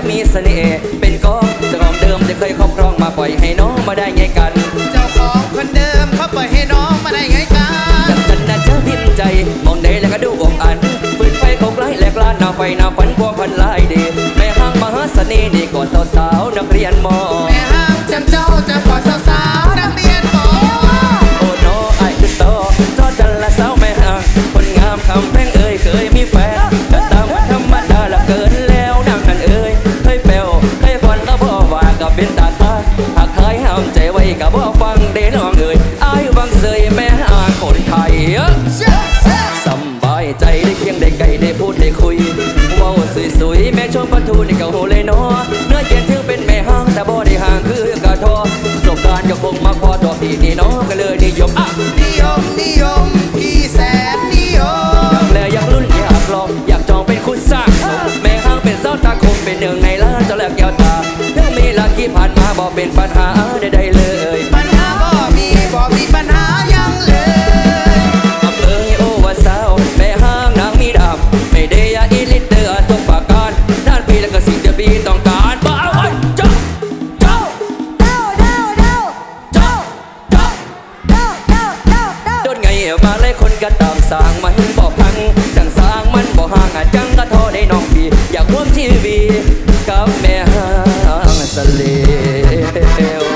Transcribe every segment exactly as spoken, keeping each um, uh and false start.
มีเสน่ห์เป็นกองเจ้าของเดิมจะเคยครอบครองมาปล่อยให้น้องมาได้ไงกันเจ้าของคนเดิมเขาปล่อยให้น้องมาได้ไงกันจับฉันน่ะเจ้าพิมพ์ใจมองได้แล้วก็ดูอกอันปืนไฟเขาไกลแหลกล้านหน้าไฟหน้าฝันพวกพันลายดีแม่ห้างมหาเสน่ห์นี่ก่อนสาวๆนักเรียนมอแม่ห้างจำเจ้าจะก่อนสาวๆนักเรียนมอโอ้โนไอ้คือโตโตจันละสาวแม่ห้างคนงามคำแพงเอ่ยเคยมีแฟนก็ตามวันธรรมดาละเกินแล้วนางนั่นเอ่ยเคยเปลวเคยควันก็บ่ว่ากับเป็นตาตาหากเคยห้ามใจไว้กับบ่ฟังเด้น้องเอ่ยไอ้วังเสยแม่ห้างคนไทยสบายใจได้เคียงได้ไก่ได้พูดได้คุยว้าวสวยๆแม่ชมปะทูในเก่าโหเลยเนาะเนื้อเย็นถึงเป็นแม่ห้างแต่บ่ได้ห่างคือกระทอจบการก็คงมาพอตัวพี่นี่น้องก็เลยนิยมอ่ะนิยมนิยมพี่แสนนิยมอยากแลอยากลุ้นอยากลองอยากจองเป็นคุณสร้างสมแม่ห้างเป็นเสาตาคมเป็นหนึ่งในล้านเจ้าแหลกแก้วตาเรื่องมีหลักที่ผ่านมาบอกเป็นปัญหาใดๆเลยปัญหาบ่มีบ่มีปัญหายังเลยอำเภอโอวาสาวแม่ห้างนางมีดำไม่ได้ยาอีลิเตอร์ทุกประการด้านปีแล้วก็สิ่งที่พี่ต้องการบ้าไอ้เจ้าเจ้าเจ้าเจ้าเจ้าเจ้าเจ้าเจ้าเจ้าเจ้าเจ้าโดนไงมาเลยคนก็ตามสร้างมันบอกพังจังสร้างมันบอกห่างอาจังก็ทอได้น้องพี่อยากร่วมทีวีกับแม่ห้างสเลว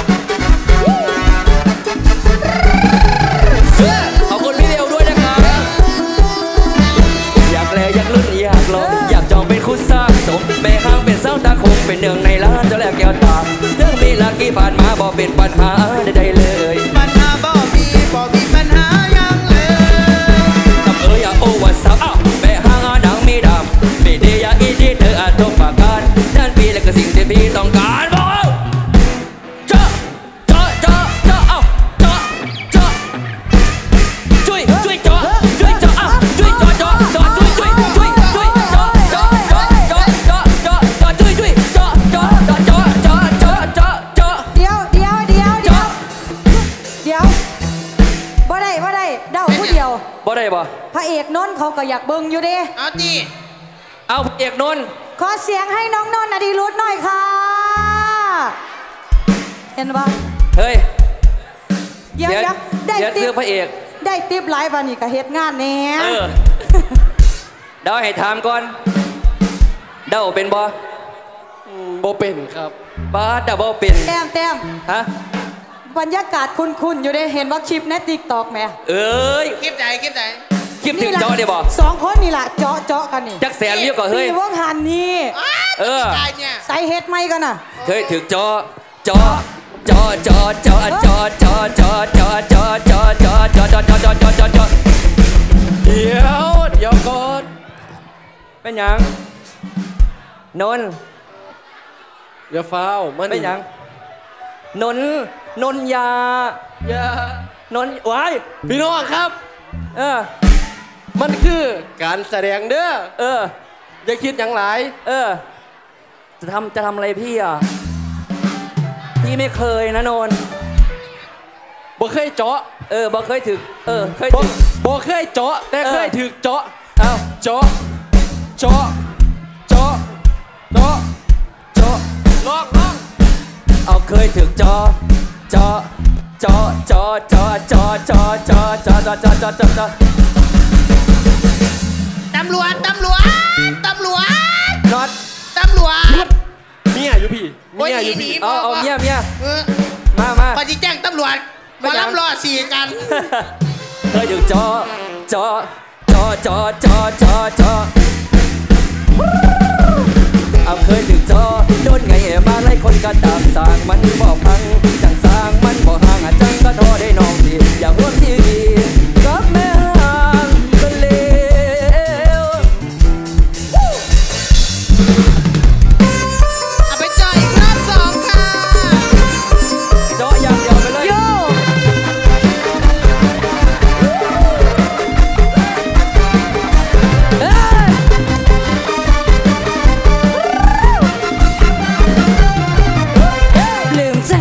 ขอบคุณพี่เดียวด้วยนะครับอยากแลอยากลุ้นอยากลองอยากจองเป็นคู่สร้างสมแม่ห้างเป็นเสาตาคมเป็นหนึ่งในล้านเจ้าแหลกแก้วตาเรื่องมีหลักที่ผ่านมาบอกเป็นปัญหาใดๆเลยปัญหาบ่มีบ่มีปัญหายังเลยทำเอ๋ยโอวาสาวแม่ห้างนางมีดำไม่ได้อยากอีที่เธออาจทุกประการด้านปีและก็สิ่งที่พี่ต้องการบอกเจ้าเจ้าเจ้าเจ้าเอ้าเจ้าเจ้าช่วยช่วยเจ้าช่วยเจ้าเอ้าช่วยเจ้าเจ้าเจ้าช่วยช่วยช่วยช่วยเจ้าเจ้าเจ้าเจ้าเจ้าเจ้าเจ้าช่วยช่วยเจ้าเจ้าเจ้าเจ้าเจ้าเจ้าเจ้าเจ้าเดี๋ยวเดี๋ยวเดี๋ยวเดี๋ยวเดี๋ยวบ่ได้บ่ได้เดาผู้เดียวบ่ได้บ่พระเอกนนท์เขาก็อยากเบิ่งอยู่เด้เอาจีเอาพระเอกนนท์ขอเสียงให้น้องนนท์อดีรุธหน่อยค่ะเห็นปะเฮ้ยเดี๋ยวได้ติ๊บพระเอกได้ติ๊บหลายวันนี้ก็เฮ็ดงานแน่เออเดาให้ถามก่อนเดาเป็นบ่บ่เป็นครับป้าเดาบ่เป็นแต้มแต้มฮะบรรยากาศคุ้นๆอยู่ได้เห็นว่าคลิปในติ๊กต็อกแม่เอ้ยคลิปไหนคลิปไหนคลิปถึงเจาะได้บ่สองคนนี่แหละเจาะเจาะกันนี่จักแสนวิวก็เฮ้ยพี่วงหันนี่เออใส่เฮ็ดไม่กันน่ะเฮ้ยถึงเจาะเจาะเจาะเจาะเจาะเจาะเจาะเจาะเจาะเจาะเจาะเจาะเจาะเจาะเจาะเจาะเจาะเจาะเจาะเดี๋ยวเดี๋ยวก่อนเป็นยังนนอย่าฟ้าวมันเป็นยังนนนนยาอย่านนว้ายพี่น้องครับเออมันคือการแสดงเด้อเอออย่าคิดอย่างไรเออจะทำจะทำอะไรพี่อ่ะพี่ไม่เคยนะนนบ่เคยเจาะเออบ่เคยถึกเออเคยถึกบ่เคยเจาะแต่เคยถึกเจาะเอ้าเจาะเจาะเจาะเจาะเจาะลองลองเอาเคยถึกเจาะเจาะเจาะเจาะเจาะเจาะเจาะเจาะเจาะเจาะเจาะเจาะเจาะเจาะตำรวจตำรวจตำรวจน็อตตำรวจเมียอยู่พี่เมียอยู่พี่เอาเอาเมียเมียมามาปฏิแจ้งตำรวจมาล้ำรอสี่กันเคยถึกเจาะเจาะเจาะเจาะเจาะเจาะเจาะเอาเคยถึกเจาะโดนไงมาไล่คนก็ตามสร้างมันบอกพังจังสร้างมันบอกห่างอาจังก็ทอได้น้องพี่อยากร่วมทีวีกับแม่ห่างก็เลวเอาไปจ่ายรอบสองค่ะเจาะอย่างเดียวไปเลยลืมใจ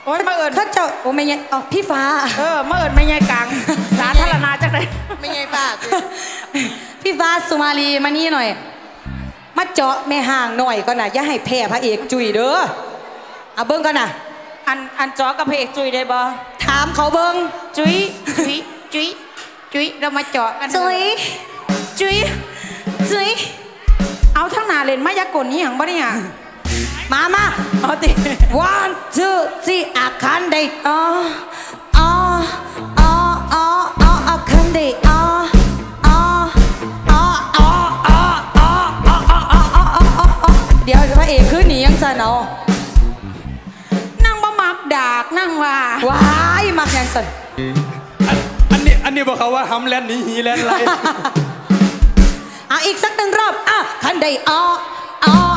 โอ้ยมาเอิญเขาเจ้าโอ้ไม่ไงอ๋อพี่ฟ้าเออมาเอิญไม่ไงกลางสาธารณะจังเลยไม่ไงป้าพี่ฟ้าสุมาลีมานี่หน่อยมาเจาะแม่ห่างหน่อยก็น่ะอย่าให้แพ้พระเอกจุยเด้อเอาเบิ้งก่อนน่ะอันอันจอกับพระเอกจุยได้บ่ถามเขาเบิ้งจุยจุยจุยจุยเรามาเจาะกันจุยจุยจุยเอาทั้งหนาเล่นมายากลนี่อย่างบ่เนี่ยมามาเอาติ one two three อาคันเดย์อ๋ออ๋ออ๋ออ๋ออ๋ออาคันเดย์อ๋ออ๋ออ๋ออ๋ออ๋ออ๋ออ๋ออ๋ออ๋ออ๋อเดี๋ยวพระเอกขึ้นหนียังจะเนาะนั่งบ่มักดากนั่งว่าว้ายมักยังสันอันนี้อันนี้บอกเขาว่าฮัมแลนด์นี้ฮีแลนด์ไรอ่ะอีกสักหนึ่งรอบอ่ะคันเดย์อ๋ออ๋อ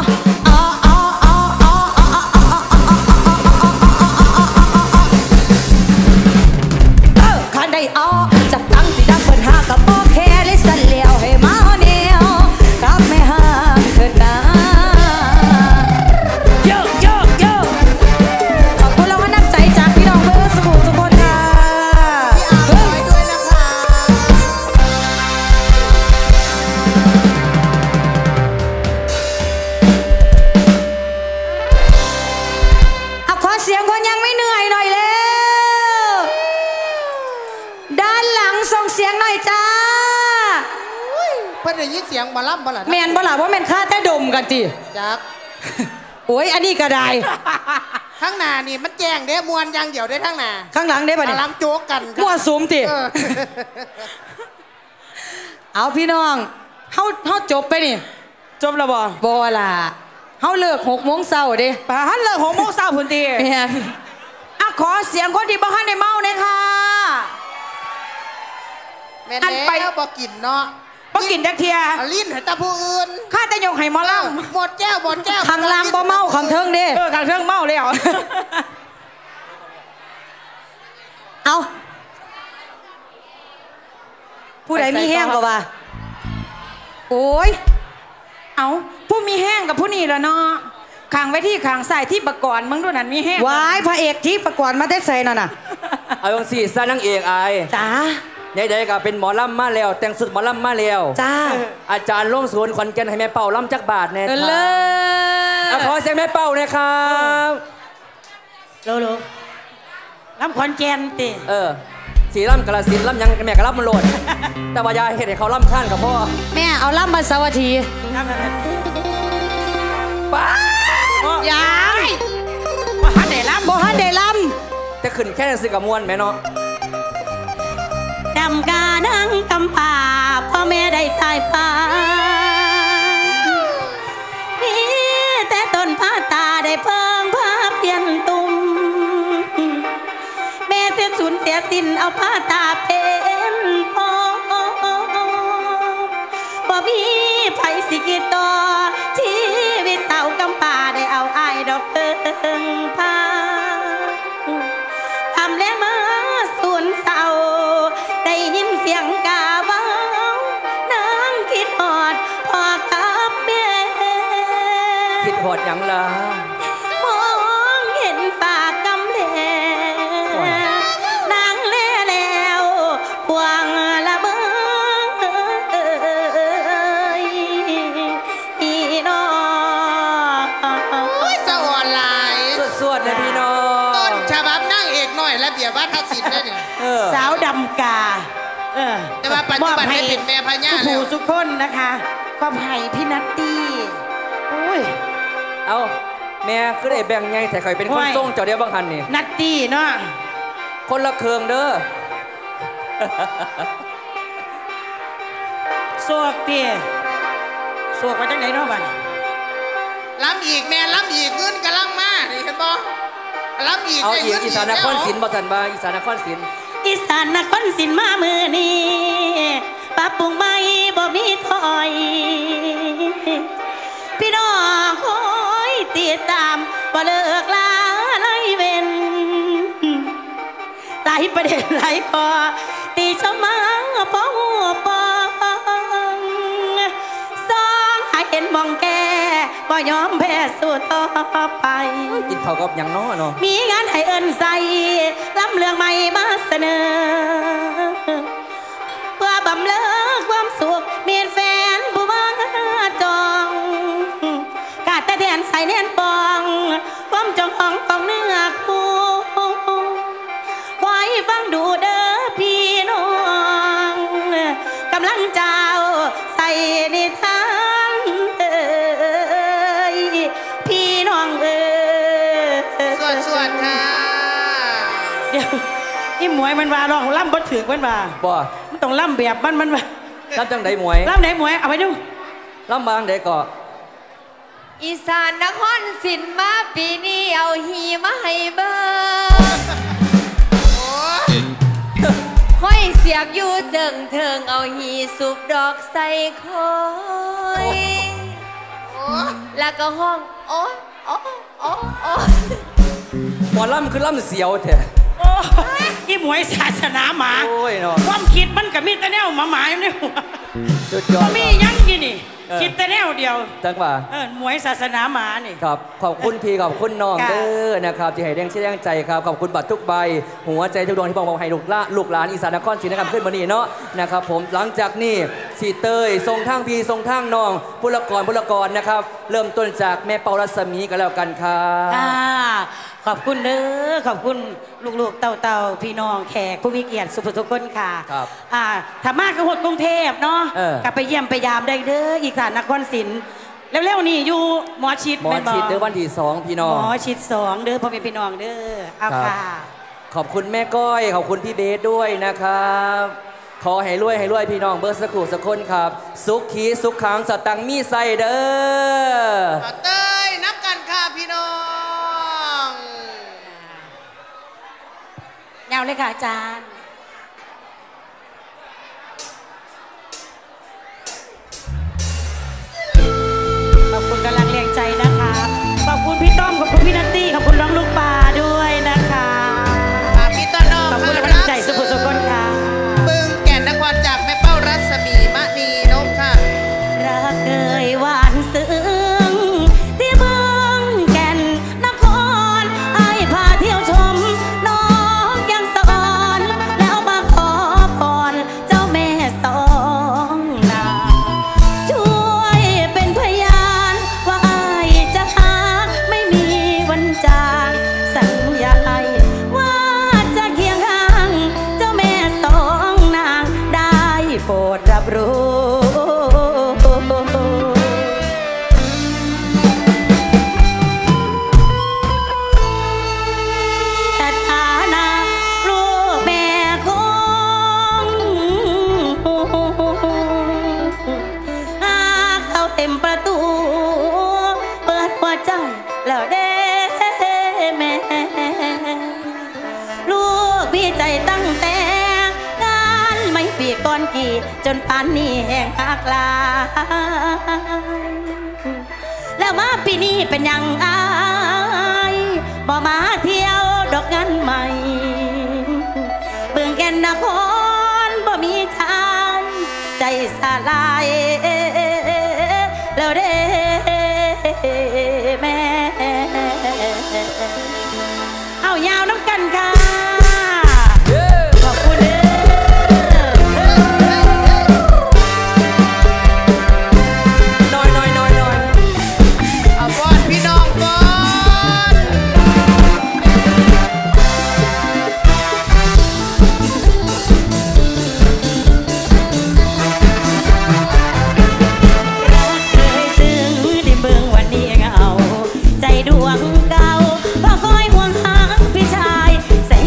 อ๋อจับตั้งสีดำเปิดหากับโอเคลิสันเลี้ยวให้มาเนียวกับไม่ห้ามเถิดนะโยโยโยขอบคุณเราให้น้ำใจจากพี่น้องเพื่อนสมุทรสงครามค่ะพี่อาร์ด้วยนะคะเอาขอเสียงคนยังไม่เหนื่อยหน่อยเลยส่งเสียงหน่อยจ้าเพื่อนได้ยินเสียงบอลล่ำบอลล่ะแมนบอลล่ะว่าแมนค่าแต่ดมกันจีจับโอ้ยอันนี้ก็ได้ข้างหน้านี่มันแจ้งเด้มวนยังเดี่ยวได้ข้างหน้าข้างหลังได้ปะเนี่ยลำโจ๊กกันมั่วสุมติเอาพี่น้องเขาเขาจบไปนี่จบแล้วบ่บอล่ะเขาเลิกหกโมงเช้าเด้ป่ะฮันเลิกหกโมงเช้าพุ่นตีแมนอ่ะขอเสียงคนที่บ้านในเมาเนี่ยค่ะแม่นแล้วบอกกินเนาะบอกกินจักเทียลิ้นให้ตาผู้อื่นข้าแต่ยงไห้มอล่ำหมดแก้วหมดแก้วขังล่างบ่เมาขังเทิงดิเออขังเทิงเมาเลยเหรอเอาผู้ใดมีแห้งก็ว่าโอ้ยเอาผู้มีแห้งกับผู้นี่แล้วเนาะขังไว้ที่ขังใส่ที่ประกอบมึงด้วยนั่นมีแห้งวายพระเอกที่ประกอบมาได้ใส่นั่นน่ะเอาอย่างสี่ซะนางเอกไอ้จ้าใหญ่ๆก็เป็นหมอลำมาแล้วแต่งสุดหมอลำมาแล้วจ้าอาจารย์ลงสวนขอนแก่นให้แม่เป่าลำจักบาทเนี่ยครับขอเสียงแม่เป่าเนี่ยครับโลโลลำขอนแก่นติเออสีลำกระสินลำยังแม่กระลำมันโหลดแต่ว่ายาเห็ดให้เขาลำข้านกับพ่อแม่เอาลำมาสวัสดีป้ายายบ่ฮันเดลำบ่ฮันเดลำจะขึ้นแค่ซื้อกับมวนแม่เนาะดำกาดังกำป่าพ่อแม่ได้ตายป่านี่แต่ต้นผ้าตาได้เพิ่งผ้าเปลี่ยนตุ่มแม่เสียสูญเสียสิ้นเอาผ้าตาเป็นพ่อบ่มีไผสิกิต่อชีวิตเต่ากำป่าได้เอาไอ้ดอกเพิ่งผ้าทำแล้วมาสูญเศร้าได้ยินเสียงกาเบานางคิดหอดพ่อกับแม่คิดหอดอย่างละมองเห็นปากกำแลนางเล่แล้วพวงละเบยอีน้องสวรรค์ลายสวดๆนะพี่น้องต้นฉบับนั่งเอกหน่อยและเบียร์วัฒนศิลป์ได้เนี่ยสาวดำกาเออแต่ว่าปัจจุบันให้เป็นแม่พญาแล้วผู้สุขคนนะคะความไห้พี่นัตตี้อุ้ยเอาแม่คือได้แบ่งไงแต่ใครเป็นคนส่งเจ้าเดียวบางคันนี่นัตตี้เนาะคนละเครื่องเด้อสวกเตี้ยสวกมาจากไหนเนาะบ้านล้ำอีกแม่ล้ำอีกเงินกระล้ำมานี่เห็นบ่ล้ำอีกเอาอีกอีสานนครศรีบ่ทันบ่อีสานนครศรีอีสานนครศรีมามือนี้ปรับปรุงไม่บ่มีถอยพี่น้องคอยติดตามบ่เลิกลาไล่เว้นหลายประเด็นหลายข้อตีชะมาพอหัวปองสองให้เห็นมองแก่บ่ยอมแพ้สู้ต่อไปกินข้าวกับหยังน้อเนาะมีงานให้เอิ้นใส่ลำเรื่องใหม่มาเสนอเพื่อบำเลิกความสุขเมียนแฟนผู้มาจองกาดแต่แทนใส่เน้นปองความจองของของเนื้อคู่คอยฟังดูเด้อพี่น้องกำลังเจ้าใส่นิทานเอ้ยพี่น้องเอ้ยสวดสวดค่ะเดี๋ยวอีหมวยมันว่าร้องล่ำบ่ถือมันว่าบ่มันต้องล่ำแบบมันมันว่าลำจังใดหมวยล่ำไหนหมวยเอาไปดูลำบางใดก็อีสานนครศิลป์มาปีนี้เอาฮีมาให้เบิ่งห้อยเสียกอยู่เจิงเถิงเอาฮีสุบดอกใส่คอยแล้วก็ห้องโอ้โอ้โอ้โอ้หมอลำคือลำเสียวแท้โอ้อีหมวยศาสนาหมาโอ้ยเนาะความคิดมันก็มีแต่แนวหมาหมาอยู่ในหัวสุดยอบ่ดมีหยังกี่นี่คิดแต่แนวเดียวจังว่าเออหมวยศาสนาหมานี่ครับขอบคุณพี่ขอบคุณน้องค่ะเด้อนะครับที่ให้แรงเชื่อแรงใจครับขอบคุณบัตรทุกใบหัวใจทุกดวงที่บอกบอกให้ลูกละลูกหลานอีสานนครศรีนะครับขึ้นมานี่เนาะนะครับผมหลังจากนี้สีเตยทรงทางพี่ทรงทางน้องบุรกรบุรกรนะครับเริ่มต้นจากแม่เปารัศมีกันแล้วกันครับค่ะขอบคุณเด้อขอบคุณลูกๆเต่าเต่าๆพี่น้องแขกผู้มีเกียรติสุภทุกคนค่ะครับอ่าถ้ามากก็หดกรุงเทพเนาะเออกลับไปเยี่ยมไปยามได้เด้ออีกค่ะนครศรีแล้วเร็วๆนี่อยู่หมอชิดหมอแบ่ชิดเด้อวันที่สองพี่น้องหมอชิดสองเด้อพ่อแม่พี่น้องเด้อเอาครับค่ะขอบคุณแม่ก้อยขอบคุณพี่เบสด้วยนะครับขอให้รวยให้รวยพี่น้องเบอร์สักครู่สักคนครับสุขขีสุขขังสตังมีใส่เด้อเอาเตยนับกันค่ะพี่น้องยาวเลยค่ะอาจารย์ขอบคุณกำลังแรงใจนะคะขอบคุณพี่ต้อมขอบคุณพี่นัตตี้ขอบคุณน้องลูกปลาด้วยนะคะค่ะพี่ต้นน้องขอบคุณค่ะกำลังใจสุขสุขคนค่ะบึงแก่นนครจากแม่เป้ารัศมีมณีนพค่ะรักเอ่ยหวานซึ้งที่เมืองแก่นนครไอ้พาเที่ยวชมน้องยังสอนแล้วมาขอพรเจ้าแม่สองนางช่วยเป็นพยานว่าไอ้จะหาไม่มีวันจากสัญญาว่าจะเคียงข้างเจ้าแม่สองนางได้โปรดรับรู้ สถานะลูกแม่คงหากเขาเต็มประตู เปิดหัวใจแล้วเด้แม่ ลูกพี่ใจตั้งแต่งานไม่ปีก่อนกี่จนป่านนี้แห้งหักลา แล้วมาปีนี้เป็นยังอายบ่มาเที่ยวดอกงานใหม่เบิ่งแก่นนครบ่มีทางใจสลายแล้วเด้แม่เอายาวน้ำกันค่ะขอบคุณเด้อน้อยน้อยน้อยน้อยเอาบอนพี่น้องบอนรักเคยซึ้งได้เบิ่งวันนี้เหงาใจดวงเก่าเพราะคอยห่วงหาพี่ชายแส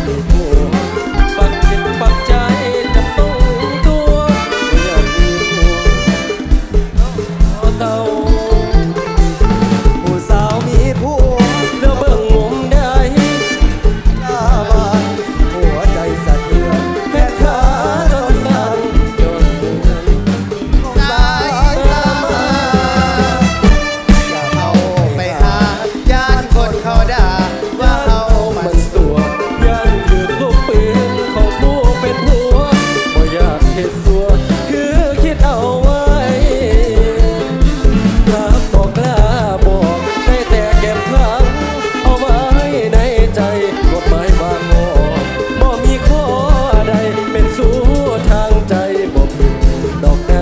มีผัวปักจิตปักใจจะต้องตัวไม่อยากมีผัวเต่าผู้สาวมีผัวแล้วเบิ่งมุมได้หน้าบ้านหัวใจสะเทือนแค่ขาโดนสั่นจนเดือนสายตามาอย่าเอาไปหาย่านคนเขาด่าว่าเขามันสัวย่านคือลูกปืนของผู้เป็นผัวบ่อยากเห็นตัวคือคิดเอาไว้รักบอกกล้าบอกได้แต่เก็บขังเอาไว้ในใจกฎหมายบางข้อบ่มีข้อใดเป็นสู้ทางใจบ่ผิดดอกนะ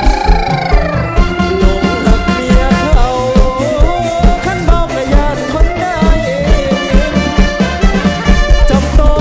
หลงหักเมียเขาขันเบาก็ย่านคนได้จำต้อง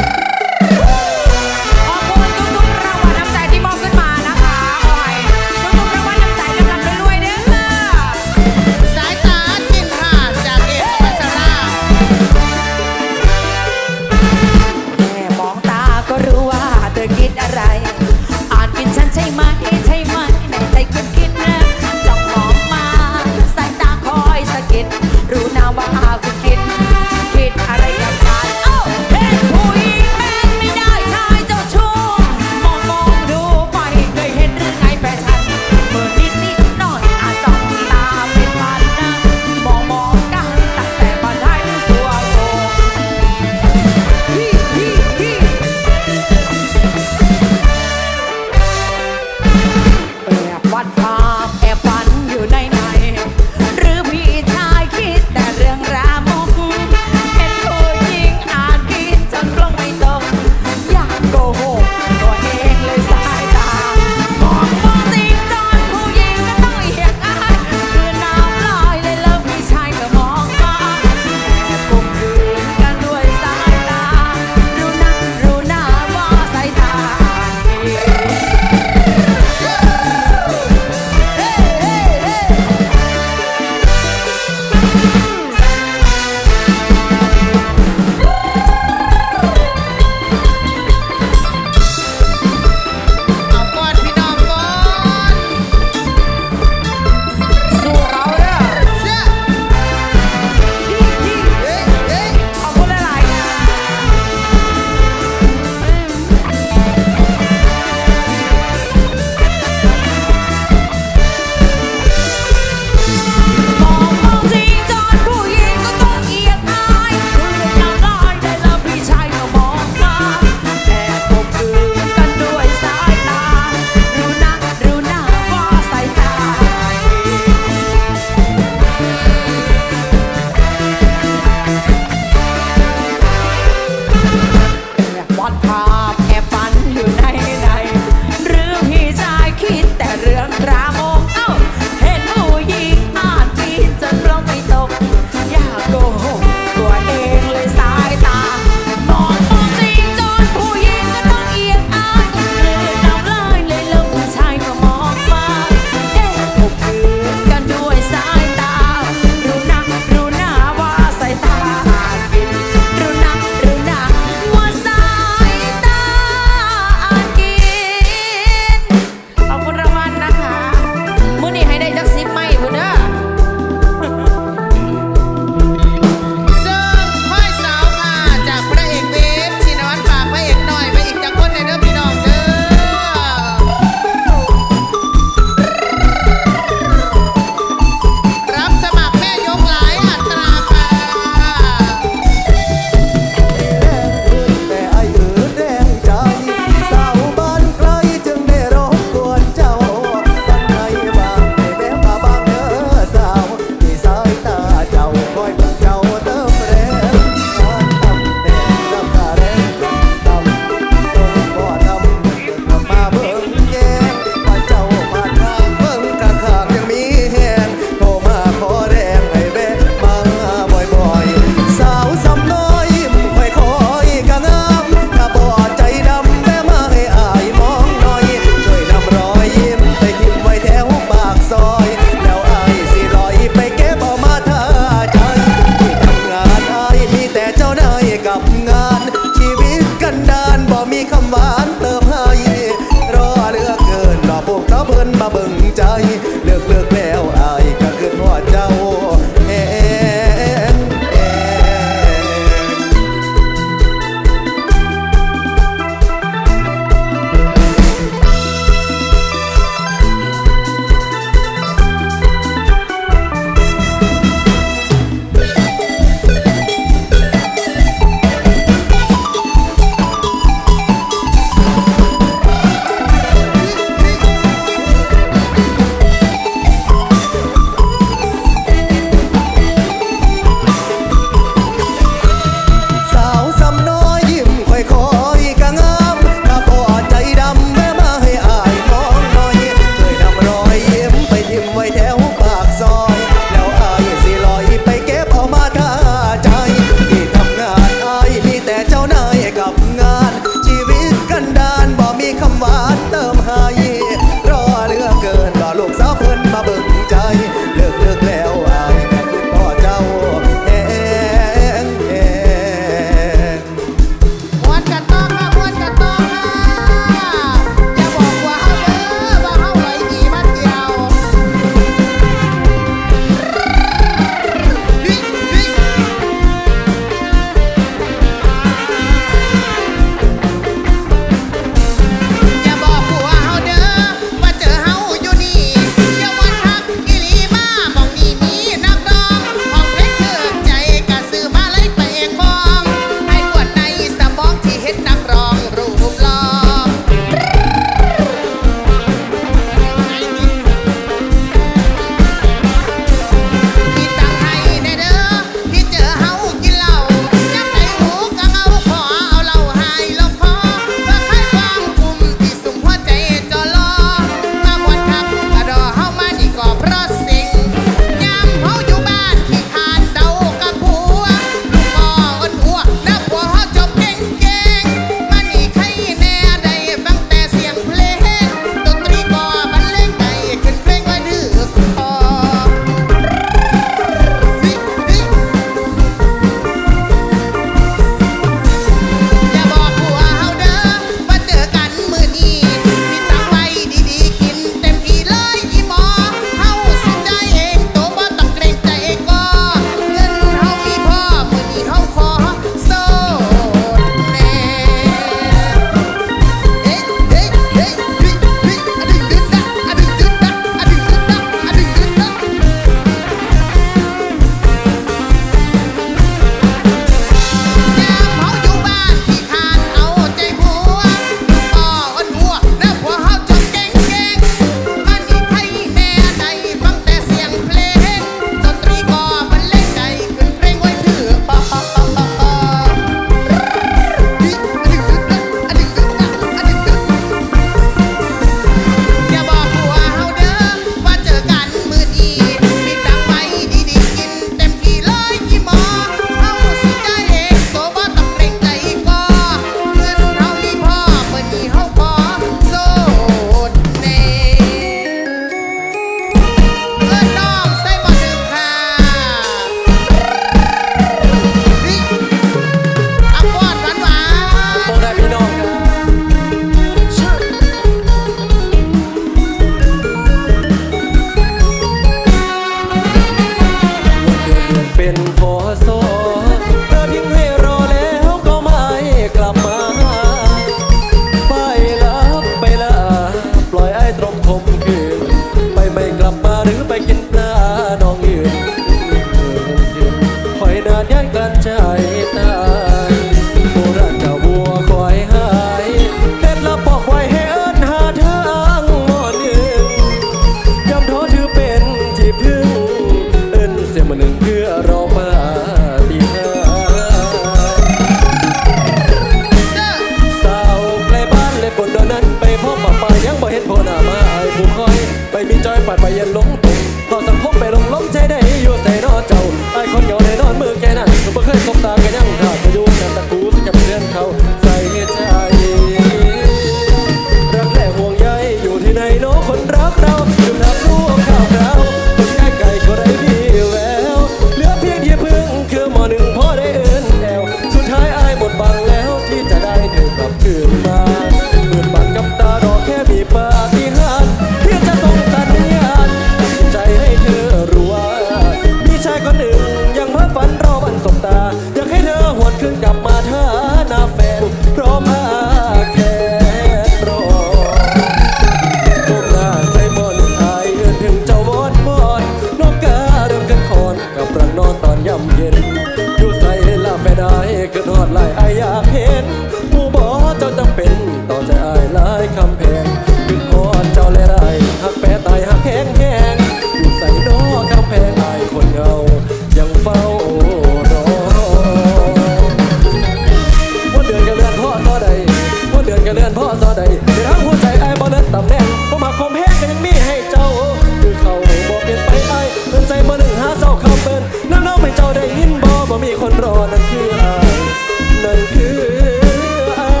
ใดแต่ทั้งหัวใจไอ้บ่เลิศตำแหน่งผมมาคมแห้งก็ยังมีให้เจ้าคือเขาบ่เปลี่ยนไปไอ้เดินใจมาหนึ่งหาเจ้าคำเป็นน้ำน้องให้เจ้าได้ยินบ่บ่มีคนรอนั่นคือไอ้นั่นคือไอ้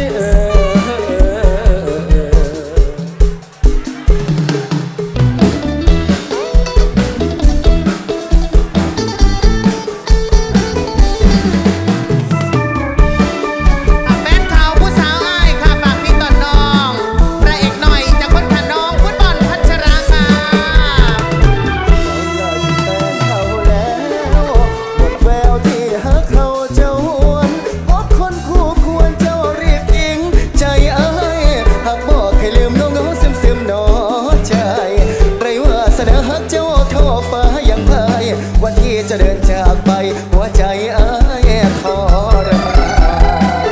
แฟนข่าวผู้สาวอ้ายค่ะฝากพี่ต้นน้องพระเอกหน่อยจากคนขนองฟุตบอลพัชราค่ะหมดแววที่หาเขาเจ้าหวนพบคนคู่ควรเจ้าเรียกอิงใจเอ้ยหากบอกให้ลืมน้องเงาซึมซึมนอใจไรว่าเสนอหักเจ้าโทษฟ้ายังพายวันที่จะเดินจากไปหัวใจเอ้ยทรมาน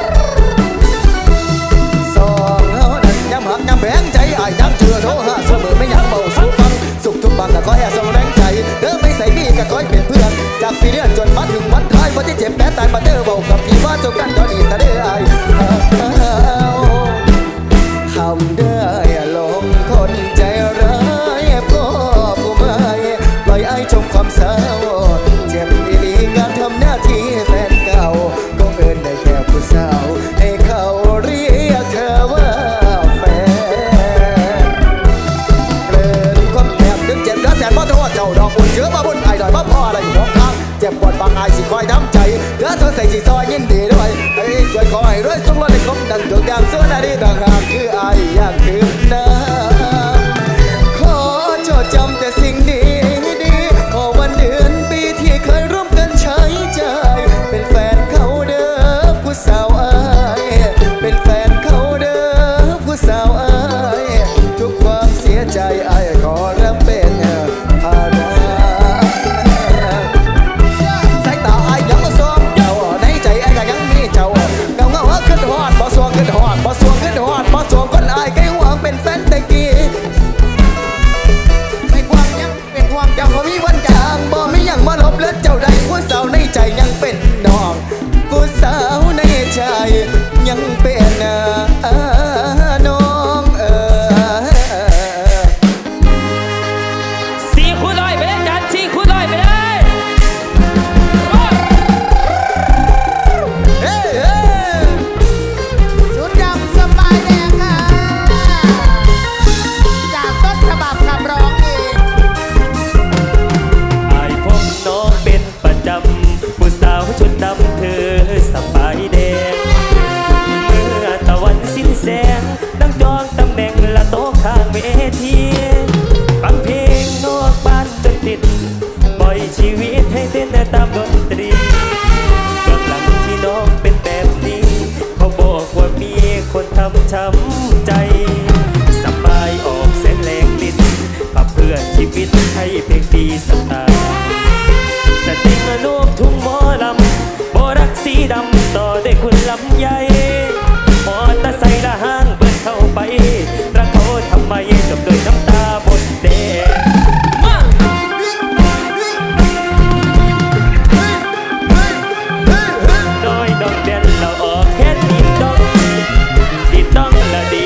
สองเฮานั้นย้ำหักย้ำแบงใจอ้ายย้ำเชื่อโทรหาเสมอไม่อยากเบาสู้ฟังสุขทุกบังก็คอยแอบส่งแรงใจเดินไม่ใส่พี่ก็คอยเป็นเพื่อนจากปีเดือนจนมาถึงวันท้ายวันที่เจ็บแผลตายมาเจอบอกกับพี่ว่าเจ้ากันตอนนี้ซะเด้ออ้ายทำได้ลงคนใจร้ายพ่อผู้ไม่ปล่อยไอ้ชมความเศร้าเจ็บดีๆการทำหน้าที่แฟนเก่าก็เอินได้แค่ผู้สาวให้เขาเรียกเธอว่าแฟนเลินความแอบดึงเจ็บแล้วแสนพ่อโทษเจ้าดอกบุญเชื้อมาบุญไอ้ดอยมาพ่ออะไรอยู่น้องทางเจ็บปวดบางไอ้สิคอยทำใจเธอเธอใส่สีซอยยินดีด้วยไอ้สวยคอยรวยสุขล้นในคมดังดวงดาวเสื้อหน้าดีต่างหากคือไอ้อยากคืนน้ำขอจดจำแต่สิ่งดีดีขอวันเดือนปีที่เคยร่วมกันใช้ใจเป็นแฟนเขาเด้อผู้สาวไอ้เป็นแฟนเขาเด้อผู้สาวไอ้ทุกความเสียใจไอ้ขอรับเป็นภาระสายตาไอ้ยังมาซ้อมเจ้าในใจไอ้ก็ยังมีเจ้าเงาเงาขึ้นหอดบ่สวงขึ้นหอดบ่สวงขึ้นหอดบ่สวงคนไอ้ใกล้หวังเป็นแฟนแต่กี้ไม่ความยังเป็นความเจ้าบ่มีวันจางบ่มียังมาลบเลือดเจ้าใดผู้สาวในใจยังเป็นน้องผู้สาวในใจยังเป็นน้องเออสี่คูณร้อยไปเลยจัดสี่คูณร้อยไปเลยเฮ้เฮ้ชุดดำสบายแดงค่ะจากต้นฉบับขับร้องเองอายพบน้องเป็นประจำผู้สาวชุดดำเธอสบายแดงเมื่อตะวันสิ้นแสงนั่งจองตำแหน่งละโต๊ะข้างเวทีฟังเพลงนอกบ้านจนติดปล่อยชีวิตให้เต้นตามดนตรีเบื้องหลังที่น้องเป็นแบบนี้เขาบอกว่ามีคนทำช้ำใจสบายออกเส้นแรงลิ้นปรับเพื่อชีวิตให้เพลงดีสไตล์สติงลูกทุ่งหมอลำโบรักสีดำต่อได้คุณลำใหญ่มอเตอร์ไซค์ละห้างเปิดเข้าไปรักเขาทำไมจบด้วยน้ำตาบนแดงมาโดยดอกเด่นเราออกแค่ดีดองดีดองละดี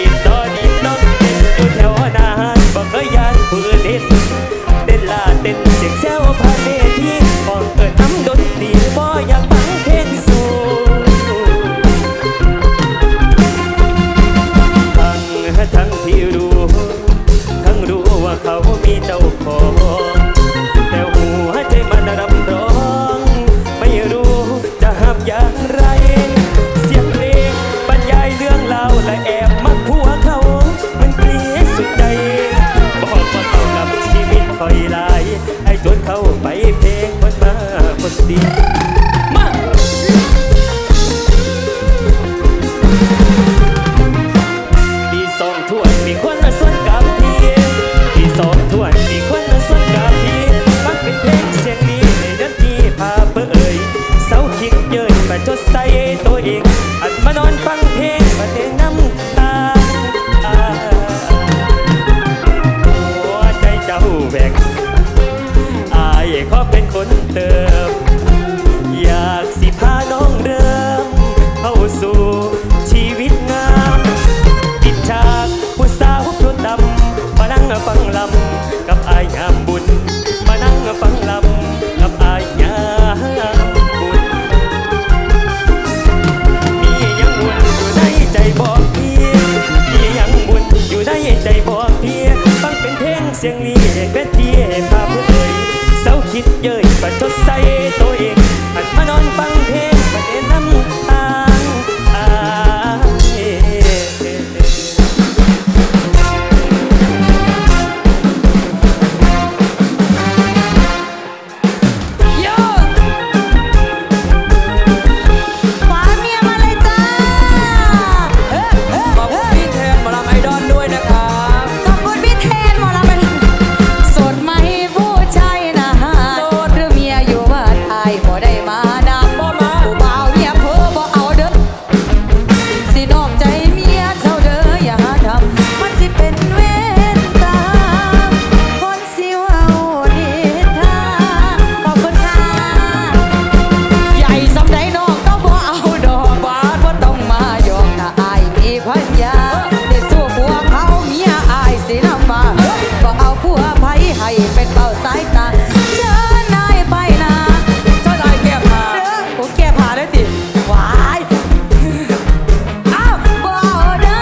เป็นเป้าสายตาเชิญนายไปนะเชิญนายแก้ผ้าเด้อโอ้แก้ผ้าได้ติวายอ้าวบ่ได้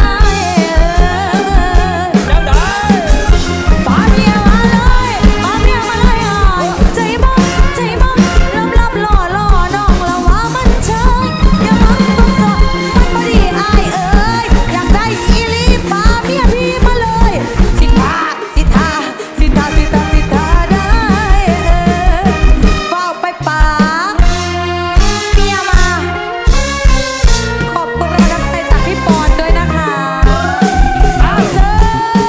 ยังได้ปาเมียมาเลยปาเมียมาเลยอ่ะใจบ้าใจบ้าลับลับล่อล่อน้องละว่ามันเชยอย่ามาต้องสอนมันบ่ดีอายเอ้ยอยากได้อีลีปาเมียพี่มาเลยสิทาสิทาสิทาสิทาสิทาได้เฝ้าไปป่าเมียมาขอบคุณรางวัลน้ำใจจากพี่ปอนด้วยนะคะเอาเถอะ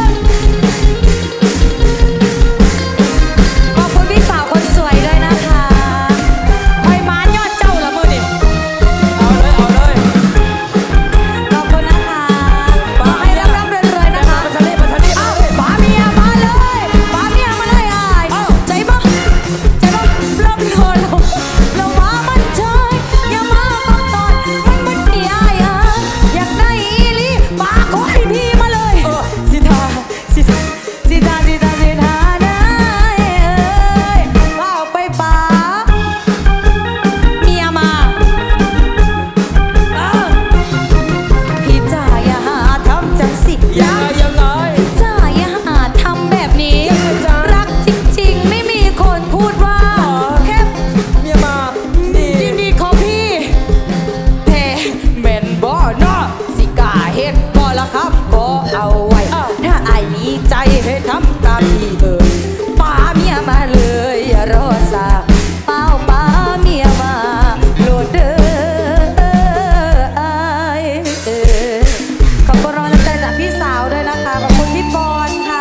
ขอบคุณพี่สาวคนสวยด้วยนะคะคอยมายอดเจ้าละมือดิเอาเลยเอาเลยขอบคุณนะคะขอให้ร่ำๆรวยๆนะคะมาทะเลมาทะเลเอาป๋าเมียมาเลยป๋าเมียมาเลยอายใจบ้าใจบ้ารับรอเราเราว่ามันเชยอย่ามาบังตอนมันมันดีอายอ่ะอยากได้อีลีป๋าขอให้พี่มาเลยสิทาสิทาสิทาสิทาสิทาได้เอ้ยเอาไปป๋าเมียมาเอาพี่จ๋าอย่าหาทำจังสิยังไงยังไงจ้าอย่าหาทำแบบนี้ รักจริงๆ ไม่มีคนพูดว่า แค่เมียมาดียินดีของพี่แท้แม่นบ่เนาะสิกล้าเฮ็ดบ่ละครับบ่เอาไว้ ถ้าอายมีใจให้ทำตามที่เอ่ยป้าเมียมาเลยอย่ารอสาเป้าป้าเมียมาโลดเด้ออายเอ้ยขอบคุณรางวัลน้ำใจจากพี่สาวด้วยนะคะ ขอบคุณพี่ปอนค่ะ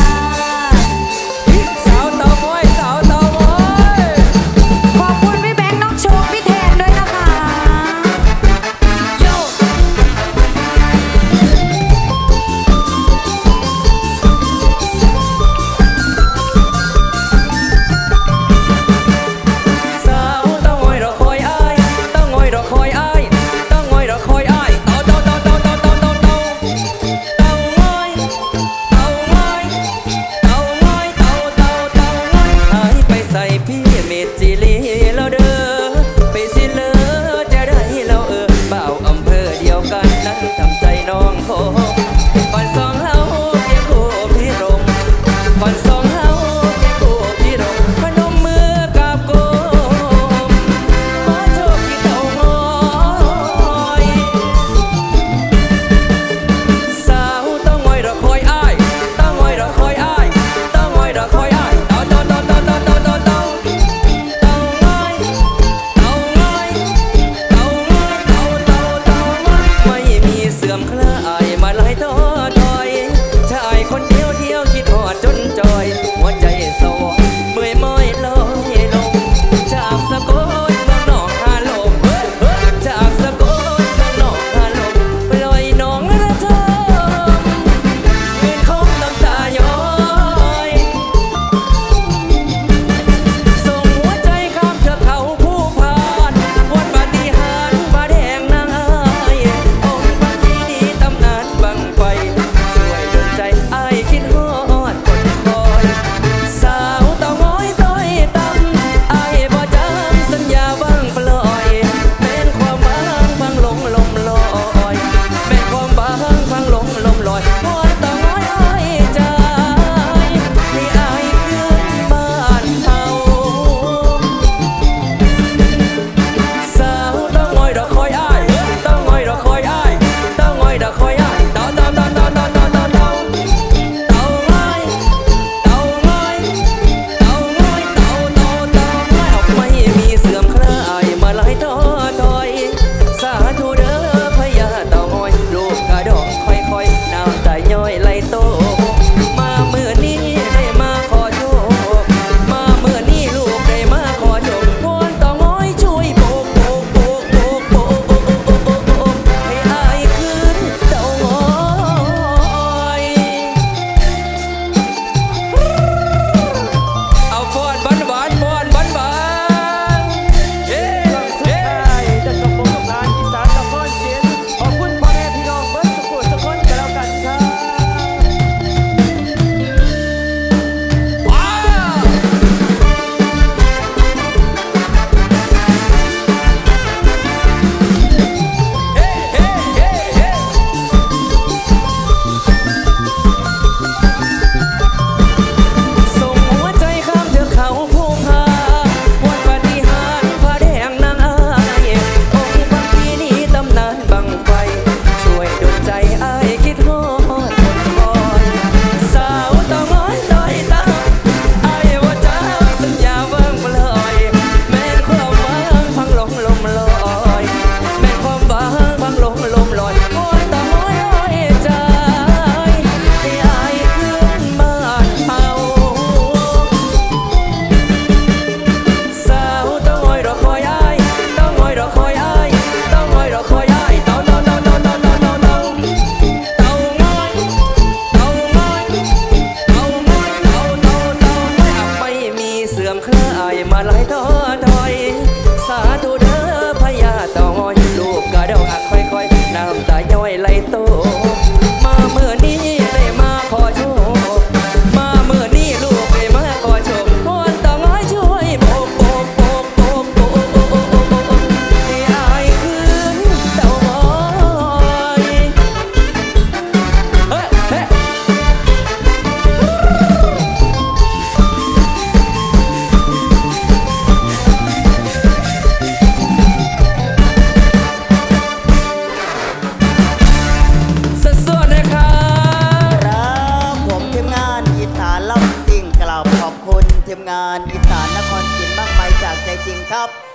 สาวเตาม้อยสาวเตาม้อยขอบคุณพี่แบงค์น้องโชคพี่แทนด้วยนะคะโยสาวเตาม้อยรอคอยอ้ายเตาม้อยรอคอยอ้ายเตาม้อยรอคอยอ้ายเตาเตาเตาเตาเตาเตาเตาเตาเตาม้อยเตาม้อยเตาม้อยเตาเตาเตาม้อยหายไปใส่พี่เมจิลีแล้วเด้อไปสิเลอจะได้แล้วเออเบ่าวอำเภอเดียวกันนั้นทำใจน้องโคก่อนสองเฮาเพียงคู่พี่รมก่อนสองเฮาเพียงคู่พี่รมพนมมือกับโกมขอโชคที่เต่างอยสาวเต่างอยรอคอยอ้ายเต่างอยรอคอยอ้ายเต่างอยรอคอยอ้ายเต่าเต่าเต่าเต่าเต่าเต่าเต่าเต่าเต่างอยเต่างอยเต่างอยเต่าเต่าเต่างอยไม่มีเสื่อมคลายมาไล่ท้อถอยชายคนเดียวเที่ยวคิดหอดจนจอยหัวใจสวงเมื่อยม้อยลอยลงจากสะกดเมืองหนองคาลมเฮ้ยเฮ้ยจากสะกดเมืองหนองคาลมปล่อยน้องระทมเงินคงน้ำตาย้อยส่งหัวใจข้ามเทือกเขาผู้พานวันปาฏิหาริย์บาแดงนางอายองค์พระที่ดีตำนานบังไฟช่วยดลใจอ้ายคิด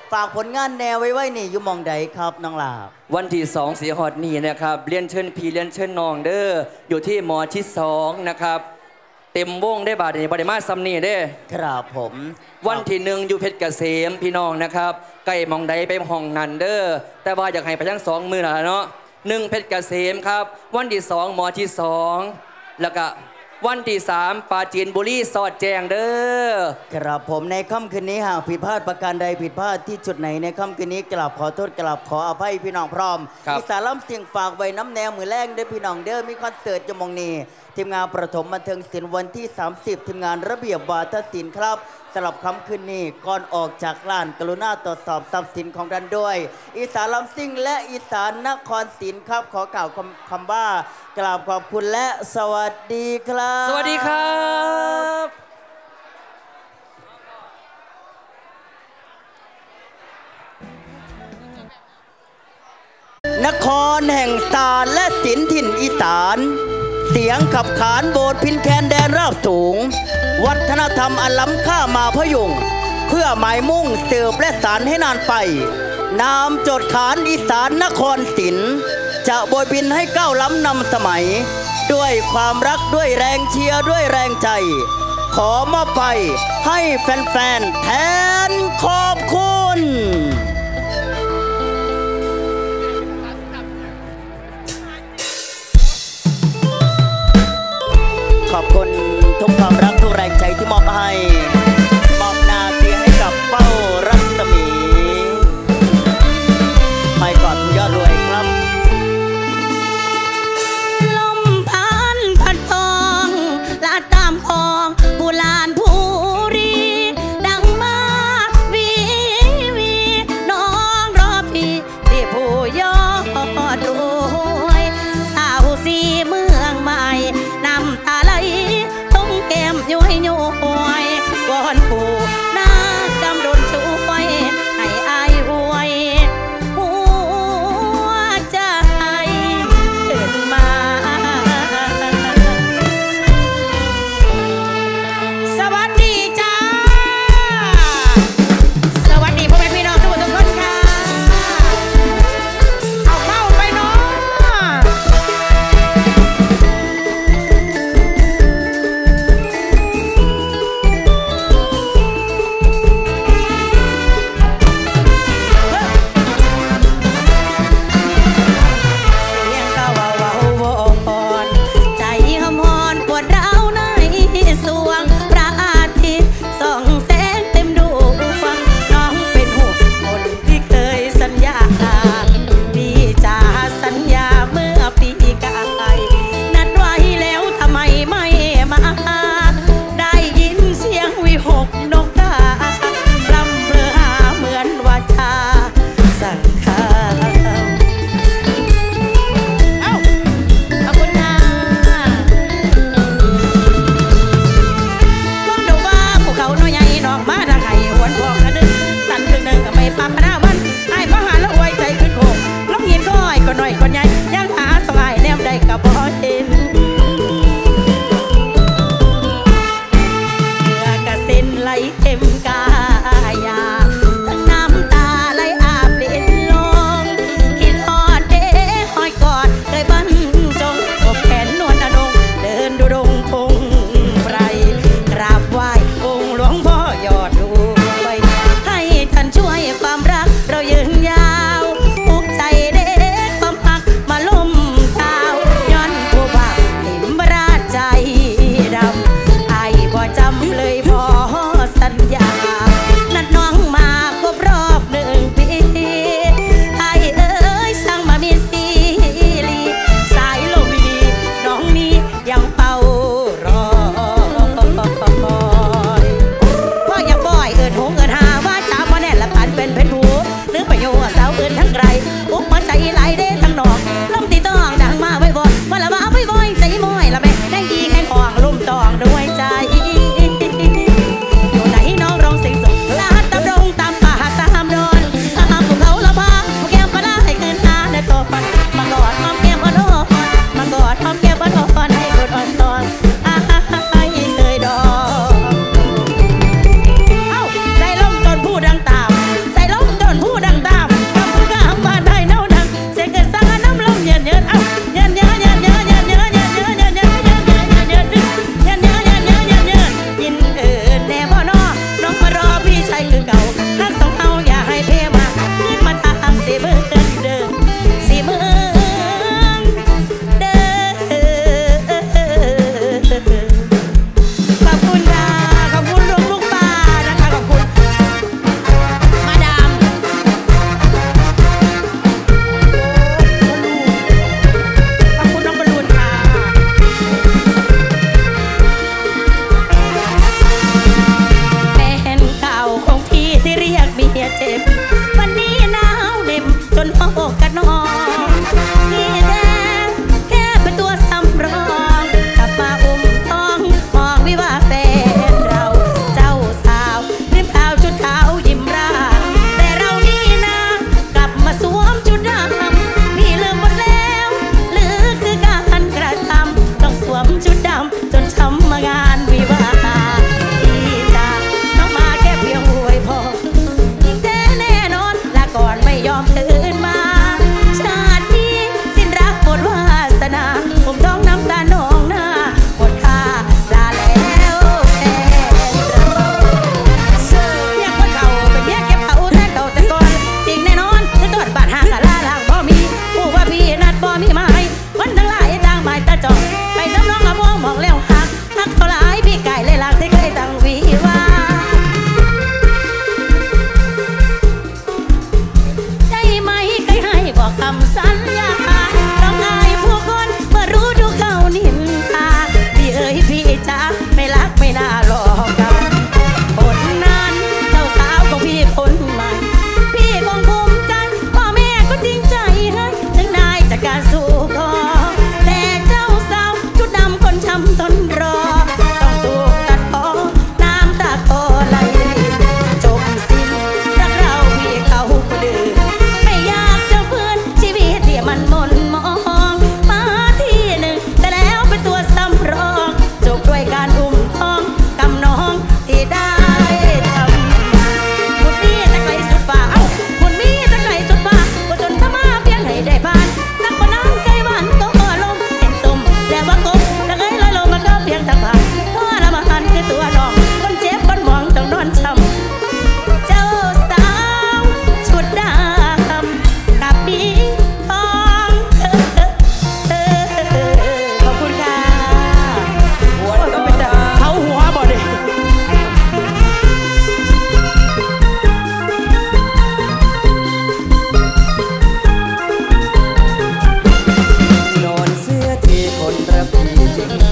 ฝากผลงานแนวไว้ไว้นี่อยู่มองใดครับน้องลาบวันที่สองสีหอดนี่นะครับเรียนเชิญพี่เรียนเชิญน้องเด้ออยู่ที่มอที่สองนะครับเต็มวงได้บาทในบริมาซัมนี่เด้ครับผมวันที่หนึ่งอยู่เพชรเกษมพี่น้องนะครับใกล้มองใดไปห้องนันเด้อแต่ว่าอยากให้ไปทั้งสองมือนะเนาะหนึ่งเพชรเกษมครับวันที่สองมอที่สองแล้วก็วันที่สามปาจีนบุรีสอดแจงเด้อครับผมในค่ำคืนนี้หากผิดพลาดประการใดผิดพลาดที่จุดไหนในค่ำคืนนี้กราบขอโทษกราบขออภัยพี่น้องพร้อมอีสานล้ำเสียงฝากไว้น้ำแนวมือแรงเด้อพี่น้องเด้อมีคอนเสิร์ตจมองนีทีมงานประถมบันเทิงศิลป์วันที่สามสิบทีมงานระเบียบวาทศิลป์ครับสำหรับค่ำคืนนี้ก่อนออกจากร้านกรุณาตรวจสอบทรัพย์สินของท่านด้วยอีสานลำซิ่งและอีสานนครศิลป์ครับขอกล่าวคำว่ากราบขอบคุณและสวัสดีครับสวัสดีครับนครแห่งศาสตร์และศิลป์ถิ่นอีสานเสียงขับขานโบสถ์พินแคนแดนราบสูงวัฒนธรรมอันล้ำค่ามาพยุงเพื่อหมายมุ่งสืบและสานให้นานไปนามจดขานอีสานนครศิลป์จะโบยบินให้ก้าวล้ำนำสมัยด้วยความรักด้วยแรงเชียร์ด้วยแรงใจขอมอบไปให้แฟนๆแทนขอบคุณขอบคุณทุกความรักทุกแรงใจที่มอบให้มอบหน้าที่ให้กับเป้ารัศมีไม่กอดทุกยอดรวยครับลมพันพัดฟองลาดตามคลองผู้ลานผู้รีดังมาวีวีน้องรอพี่ที่ผู้ยอดรวยสาวสีเมืองใหม่นำตาไหลต้องแก้มย้อยย้อยวอนปู่นาดำดนช่วยให้อายหวยหัวใจขึ้นมาสวัสดีจ้าสวัสดีพ่อแม่พี่น้องทุกคนทุกคนค่ะเอาเข้าไปเนาะ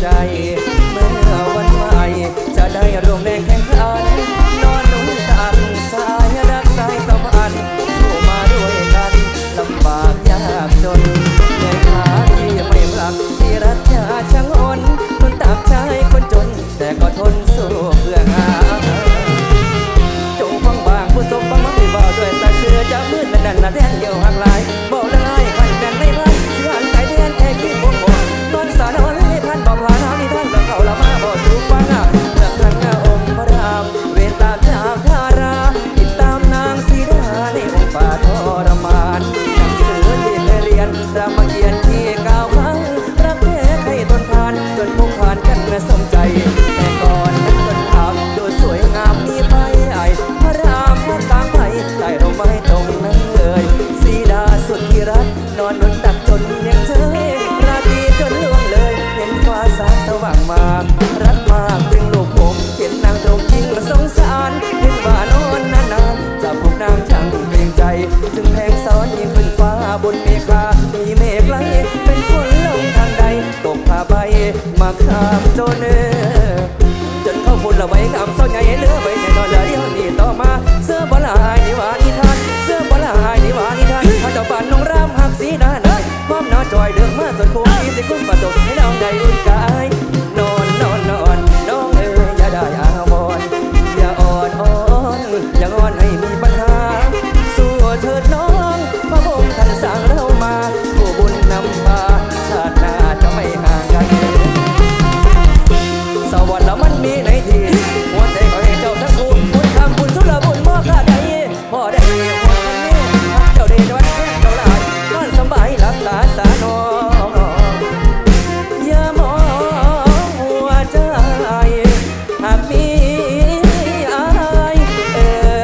ใจเมื่อวันใหม่จะได้ร่วมแรงแข่งขันนอนนุ่งตักสายรักสายสัมพันธ์สู้มาด้วยกันลำบากยากจนเหนื่อยขาที่ไม่ปรับที่รักยาช่างอ่อนทนตักชายคนจนแต่ก็ทนสู้เพื่องานจงฟังบางผู้ทรงฟังมันไม่บอกด้วยสายเชื่อจะมืดและนั่นละแทนเดียวหักลายบอกเลยขันแฟนไม่ไหวเชื่ออันใจแทนแค่คิดบ่บ่นอนสานอนให้ท่านบอกผ่านหาที่ท่านแล้วเขาละมาบอกสู่ฟังเรื่องท่านงาองค์พระรามเวรตามจากทาราติดตามนางสีดาในองค์ป่าทรมานหนังสือที่เคยเรียนรามเกียรติที่เก้าครั้งรักแท้ใครทนทานจนพงผ่านกันไม่สมใจแต่ก่อนนั้นต้นขาวดูสวยงามมีไปไอพระรามพระกลางไผ่ใต้ร่มไม้ตรงนั้นเลยสีดาสุดที่รักนอนบนตักจนยังเชยราตรีจนล่วงเลยเห็นฟ้าสางสว่างมารักมากจึงลูกผมเห็นนางตรงยิ่งสงสารเห็นว่านอนนานๆจะพบนางช่างเกรงใจจึงแทงซ้อนยิ่งขึ้นฟ้าบนเมฆามีเมฆไหลเป็นคนลงทางใดตกผ้าใบมาข้ามโจนเนจนเข้าฝุ่นละไว้งามเศร้าใหญ่เหลือไว้ในนอนละเดียวนี่ต่อมาเสื้อบลายนิวานิทานเสื้อบลายนิวานิทานพระเจ้าป่านน้องรามหักสีดาหน่อยความน่าจอยเดือดมาจนคงที่สิคุณประตกให้น้องได้อุ่นกายนอนนอนนอนน้องเอ๋ยอย่าได้อาวรอย่าอ่อนอ่อนอย่างอ่อนให้มีปัญหาสู้เถิดน้องพระองค์ท่านสั่งเรามาผู้บุญนำพาชาติหน้าจะไม่ห่างกันสวรรค์แล้วมันมีในที่หัวใจขอให้เจ้าทั้งคู่บุญคำบุญสุรบุญมอข้าใดพ่อได้หัวคนนี้เจ้าเดชวันแค่เจ้าลายนอนสบายหลับตาสานอนอย่ามองหัวใจหากมีอายเอ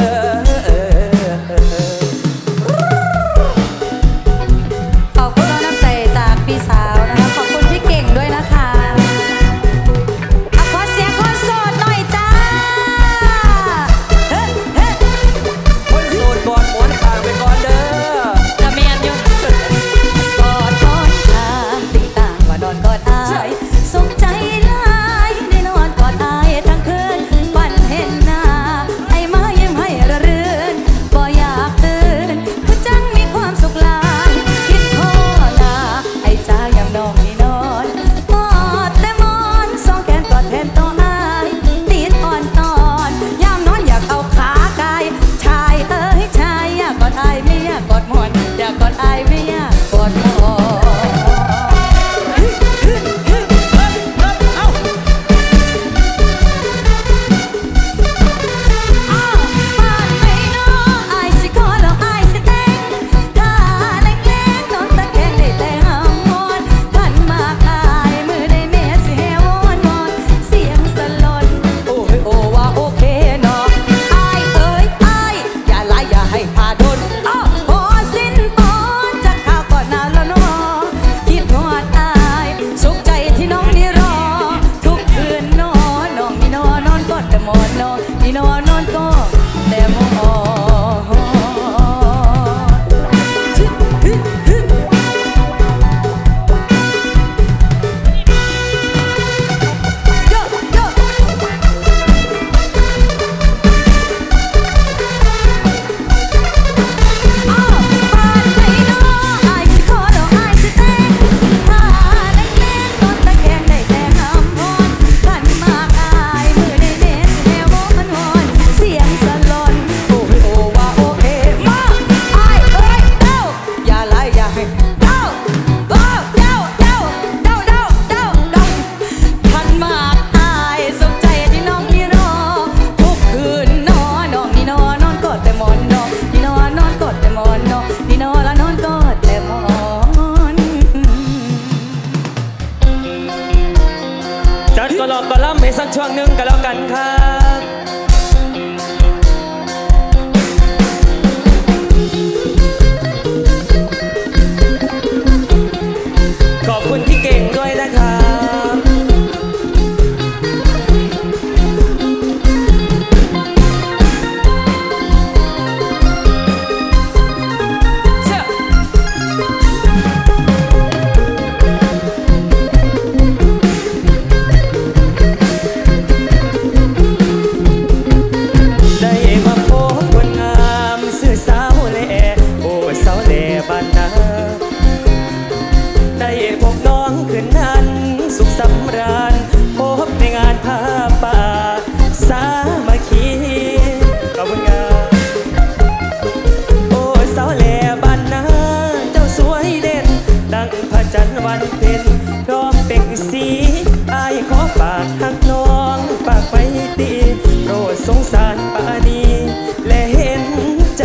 ขอบคุณน้ำใจจากพี่สาวนะคะขอบคุณพี่เก่งด้วยนะคะอ่ะขอเสียงคนโสดหน่อยจ้าเฮ้เฮ้คนโสดก่อนหมอนข้างไปก่อนเด้อจะเมียนอยู่กอดนอนข้างติ่งต่างว่านอนกอดอายสุขใจหลายได้นอนกอดอายทั้งคืนฝันเห็นหน้าไอ้มายิ้มให้ระรื่นบ่อยากตื่นผู้จังมีความสุขหลายคิดขอลาไอ้จ้ายังน้องนี่นอนกอดแต่มอนสองแขนกอดแทนตัวอายติดอ่อนตอนยามนอนอยากเอาขากายชายเอ้ยชายอยากกอดอายไม่อยากกอดมอนอยากกอดอายไม่อยากกอดมอนสักช่วงหนึ่งกันแล้วกันครับ ขอบคุณพี่เก่งด้วยนะครับสุขสำราญพบในงานผ้าป่าสามัคคีขอบคุณครับโอ้สาวแหล่บ้านนาเจ้าสวยเด่นดังพระจันทร์วันเพ็ญพร้อมเป่งสีอายขอฝากหักน้องฝากไว้ตีโปรดสงสารปานีและเห็นใจ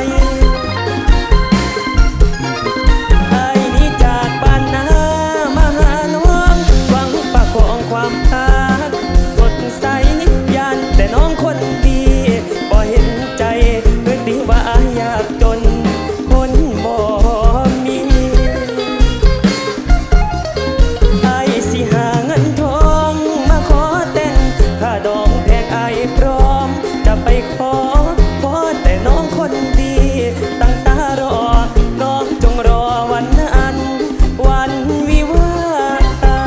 อายนี้จากบ้านนามาหาน้องหวังปากของความรักสดใสยานแต่น้องคนดีบ่เห็นใจเพื่อนดีว่าอายยากจนคนบ่มีอายสิหาเงินทองมาขอแต่งค่าดองแพงอายพร้อมจะไปขอขอแต่น้องคนดีตั้งตารอน้องจงรอวันนั้นวันวิวาห์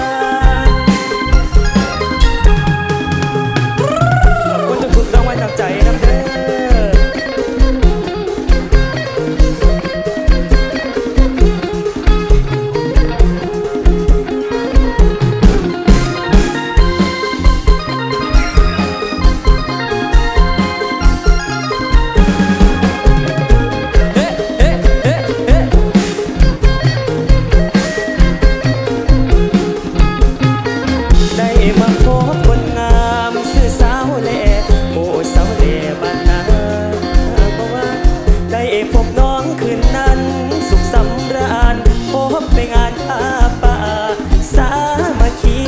ขอบคุณทุกๆรางวัลจากใจนะเด้อได้มาพบคนงามสื่อสาวแหล่โอ้สาวแหล่บ้านนาเพราะว่าได้พบน้องคืนนั้นสุขสำราญพบในงานผ้าป่าสามัคคี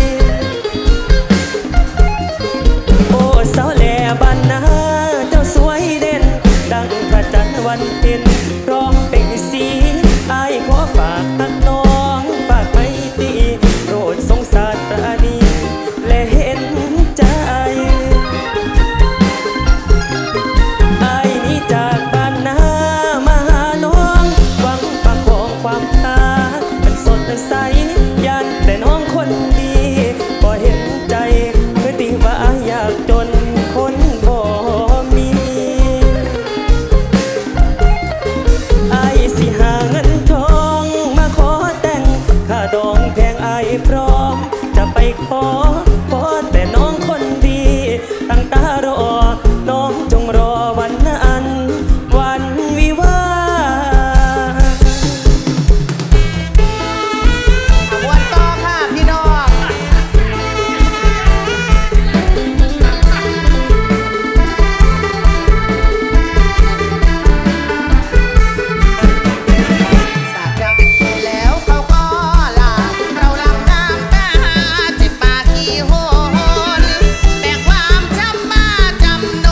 โอ้สาวแหล่บ้านนาเจ้าสวยเด่นดังพระจันทร์วันเพ็ญพร้อมเป่งสีอายขอฝากหักน้องฝากไว้ตีโปรดสงสารปราณีและเห็นใจอายนี้จากบ้านนามาหาน้องหวังปากของความรักมันสดใสยันแต่น้องคนดีบ่เห็นใจเพื่อตีว่าอยากจนคนบ่มีอายสิหาเงินทองมาขอแต่งค่าดองแพงอายพร้อมจะไปขอขอแต่น้องคนดีตั้งตารอน้องจงรอวันนั้นวันวิวาห์วันต่อค่ะพี่น้องสาบจังแล้วเขาก็ลาเราลำน้ำตาเจ็บปากกี่โหนแต่ความช้ำมาจำน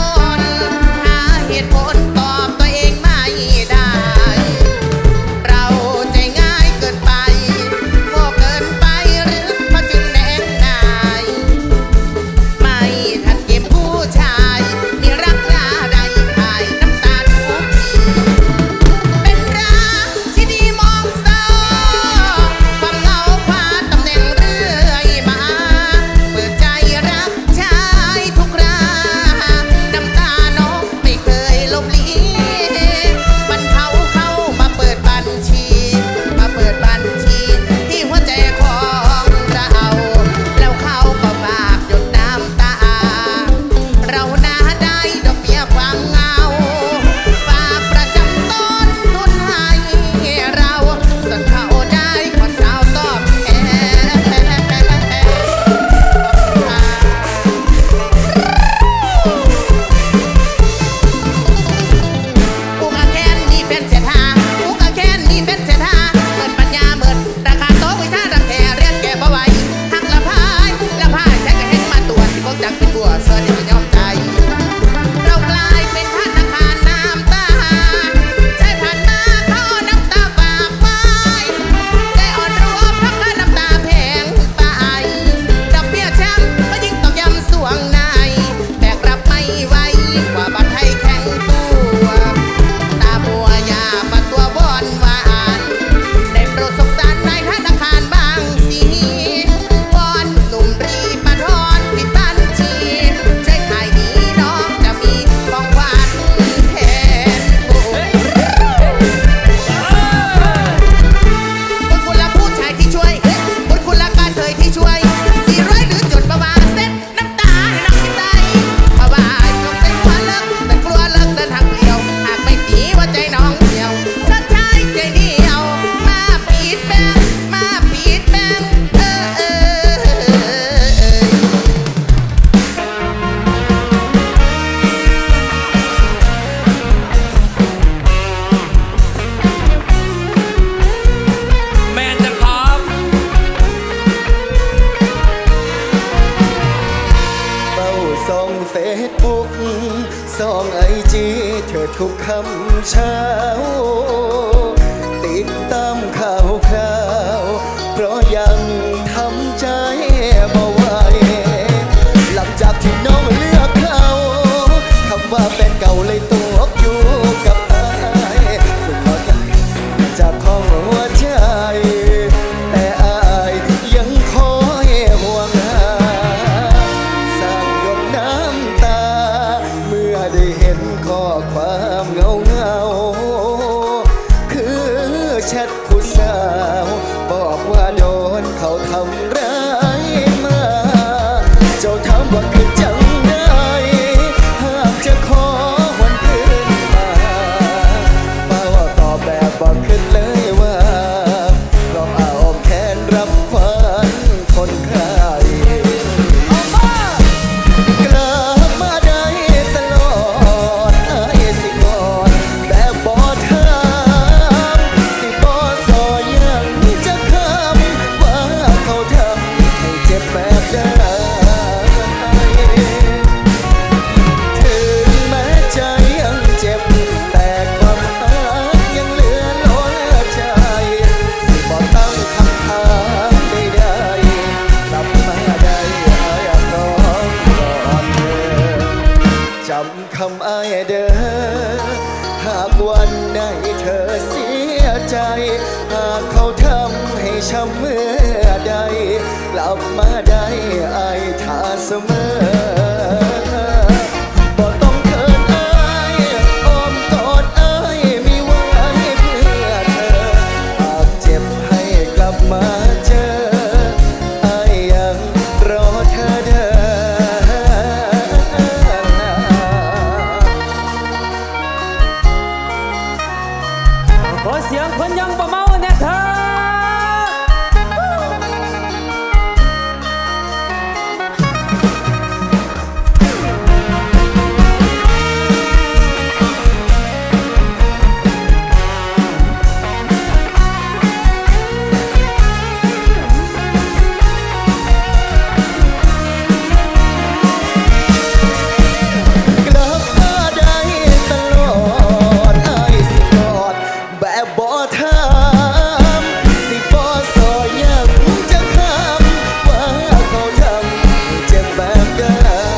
ช่วยสีร้อยหรือจดประวาเส้นน้ำตาให้น้องกินได้เพราะว่าจงเป็นหัวเลิกแต่กลัวเลิกเดินทางเปลี่ยวหากไม่ดีว่าใจน้องเดียวชัดชายใจเดียวมาปีดแบงมาปีดแบงเออเออเออแมนจะครับเฝ้าส่องเฟซบุ๊กส่องไอจีเธอทุกคำเช้าติดตามข่าวคราวเพราะยังทำใจบ่ไหวหลังจากที่น้องเลือกเขาคำว่าแฟนเก่าเลยตกอยู่กับอายสุดขอใจจากของหัวใจแต่อายยังคอยห่วงหาสร้างหยดน้ำตาเมื่อได้เห็นข้อความเงาเงาคือแชทผู้สาวบอกว่าโดนเขาทำร้ายมาเจ้าถามว่าคือจังได้หากจะขอวันคืนมาป้าว่าตอบแบบบอกขึ้นเลยว่าก็เอาแขนรับควันคนไข้กลับมาได้ตลอดไอ้สิกอดแบบบ่ถามสิบ่ซอยังจะคำว่าเขาทำให้เจ็บแบบใดถึงแม้ใจยังเจ็บแต่ความรักยังเหลือล้นใจสิบ่ตั้งคำถามใดๆกลับมาได้อยากร้องก่อนเธอจำคำอ้ายเด้อหากวันไหนเธอเสียใจหากเขาทำให้ช้ำเมื่อใดกลับมาได้อายท่าเสมอบ่ต้องเขินอายอ้อมกอดอายมีไว้เพื่อเธอหากเจ็บให้กลับมาเจออายยังรอเธอเด้อขอเสียงคนยังบ่เมาแน่เธอกลับมาได้ตลอดไอ้สิกอดแบบบ่ถามสิบ่ซอยังจะคำว่าเขาทำเจ็บแบบใด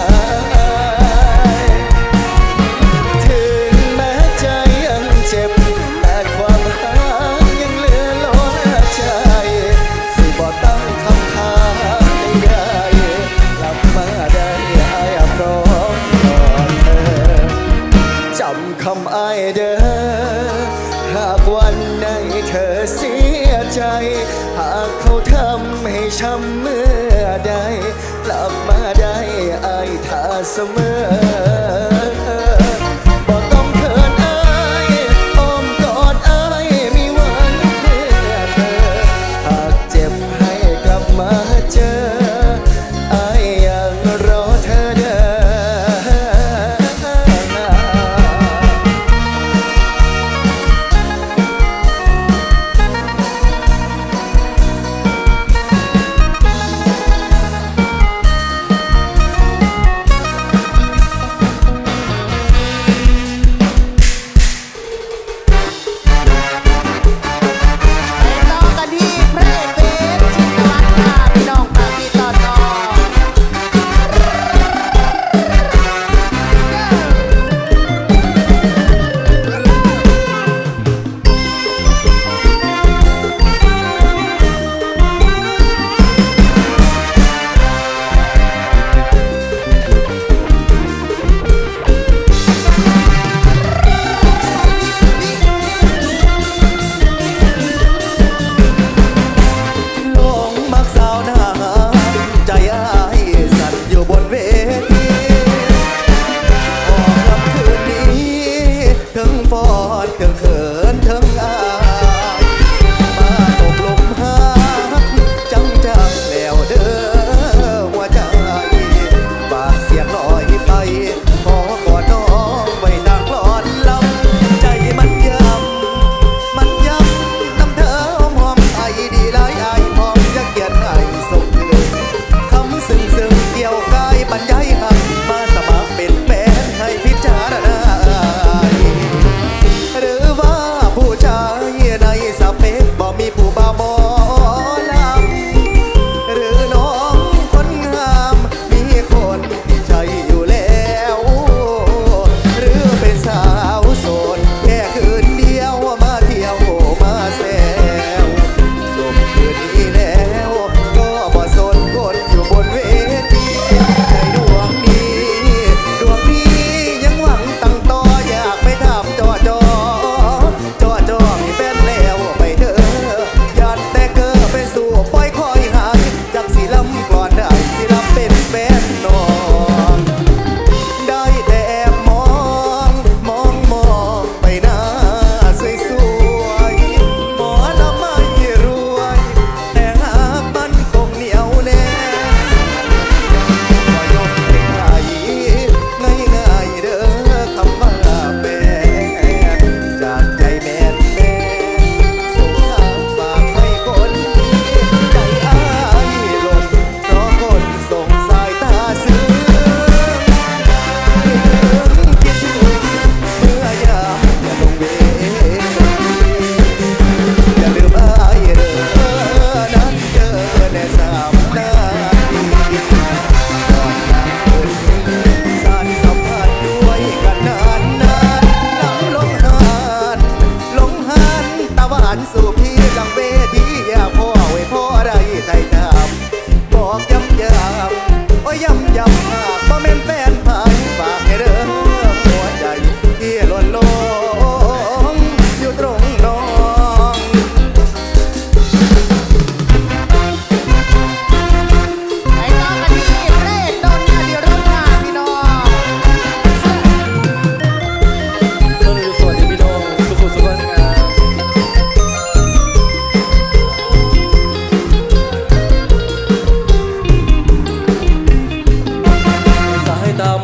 ถึงแม้ใจยังเจ็บแต่ความรักยังเหลือล้นใจสิบ่ตั้งคำถามใดๆกลับมาได้อายพร้อมก่อนเธอจำคำอ้ายเด้อหากวันไหนเธอเสียใจหากเขาทำให้ช้ำเมื่อใดกลับมาได้อายท่าเสมอบ่ต้องเขินอายอ้อมกอดอายมีไว้เพื่อเธอหากเจ็บให้กลับมาเจออายยังรอเธอเด้อเยำยำโอ้ยยำยำหากบ่แม่นแฟนพายฝากให้เด้อหัวใจที่หล่นลงอยู่ตรงน้องไปต่อกันที่พระเอกโดนเนี่ยเดี๋ยวรุ่นค่ะพี่น้องสวัสดีพี่น้องสุขุมสุขวันครับสายตา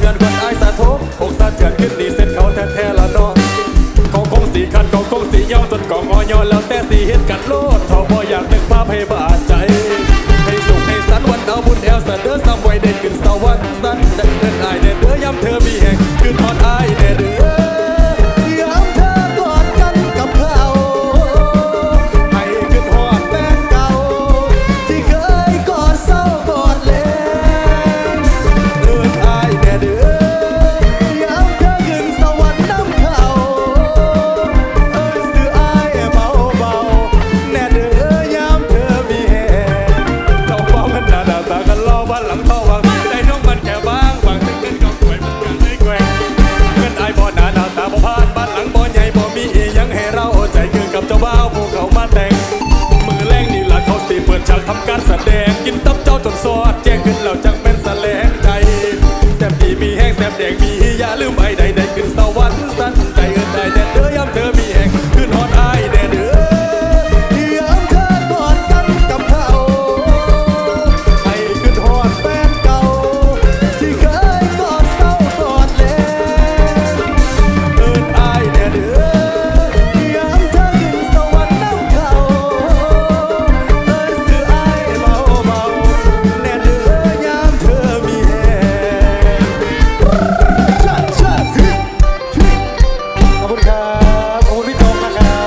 เงินคนอายสะทกอกสะเทือนขึ้นดีเส้นเขาแท้ๆละน้องเขาคงสีคันเขาคงสีเย้าจนกองอยแล้วแต่สีเห็นกันโลดทอบ่อยากนึกภาพให้บาดใจให้สุขให้สันวันเอาบุญแอลเสด็จซ้ำไว้ได้ขึ้นสวรรค์สันได้เดินอายเด้อเด้อยามเธอมีแห่งขึ้นทอดอายเด้อเด้อยามเธอกอดกันกับเขาให้ขึ้นหอดแฟนเก่าที่เคยกอดเศร้ากอดเล่นเดินอายเด้อเด้อยามเธอขึ้นสวรรค์น้ำเขาเอ้ยซื้ออายเบาเบาแน่เด้อยามเธอมีแห่เขาเบากันหน้าตากันรอวันหลังเข้าวังใจน้องมันแค่บางบางตึ้งตึ้งก็ป่วยมันกันเลยแกว่งเงินอายบ่หน้าหน้าตาบ่พานบ้านหลังบ่ใหญ่บ่มีอีหยังให้เราใจคือกับเจ้าบ่าวผู้เขามาแต่งมือแรงนี่ล่ะเขาสิเปิดฉากทำการแสดงกินตับเจ้าจนสอดแจ้งขึ้นแล้วจังเป็นแสลงใจแซ่บดีมีแห้งแซ่บแดงมีอย่าลืมไอ้ใดใดขึ้นสวรรค์สั้นใจเอิ้นได้แน่เด้อยามเธอมีแห้งขึ้นฮอดอายแน่เด้อยามเธอกอดกันกับเขาให้ขึ้นฮอดแฟนเก่าที่เคยกอดเศร้ากอดเล่นเอิ้นอายแน่เด้อยามเธอขึ้นสวรรค์น้ำเขาเอิ้นซื้ออายเบาเบาแน่เด้อยามเธอมีแห้งชาชาสิขอบคุณครับขอบคุณพี่โจ๊กนะครับ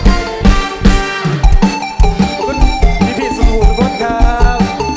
ขอบคุณพี่พี่สุขุมทุกคนครับ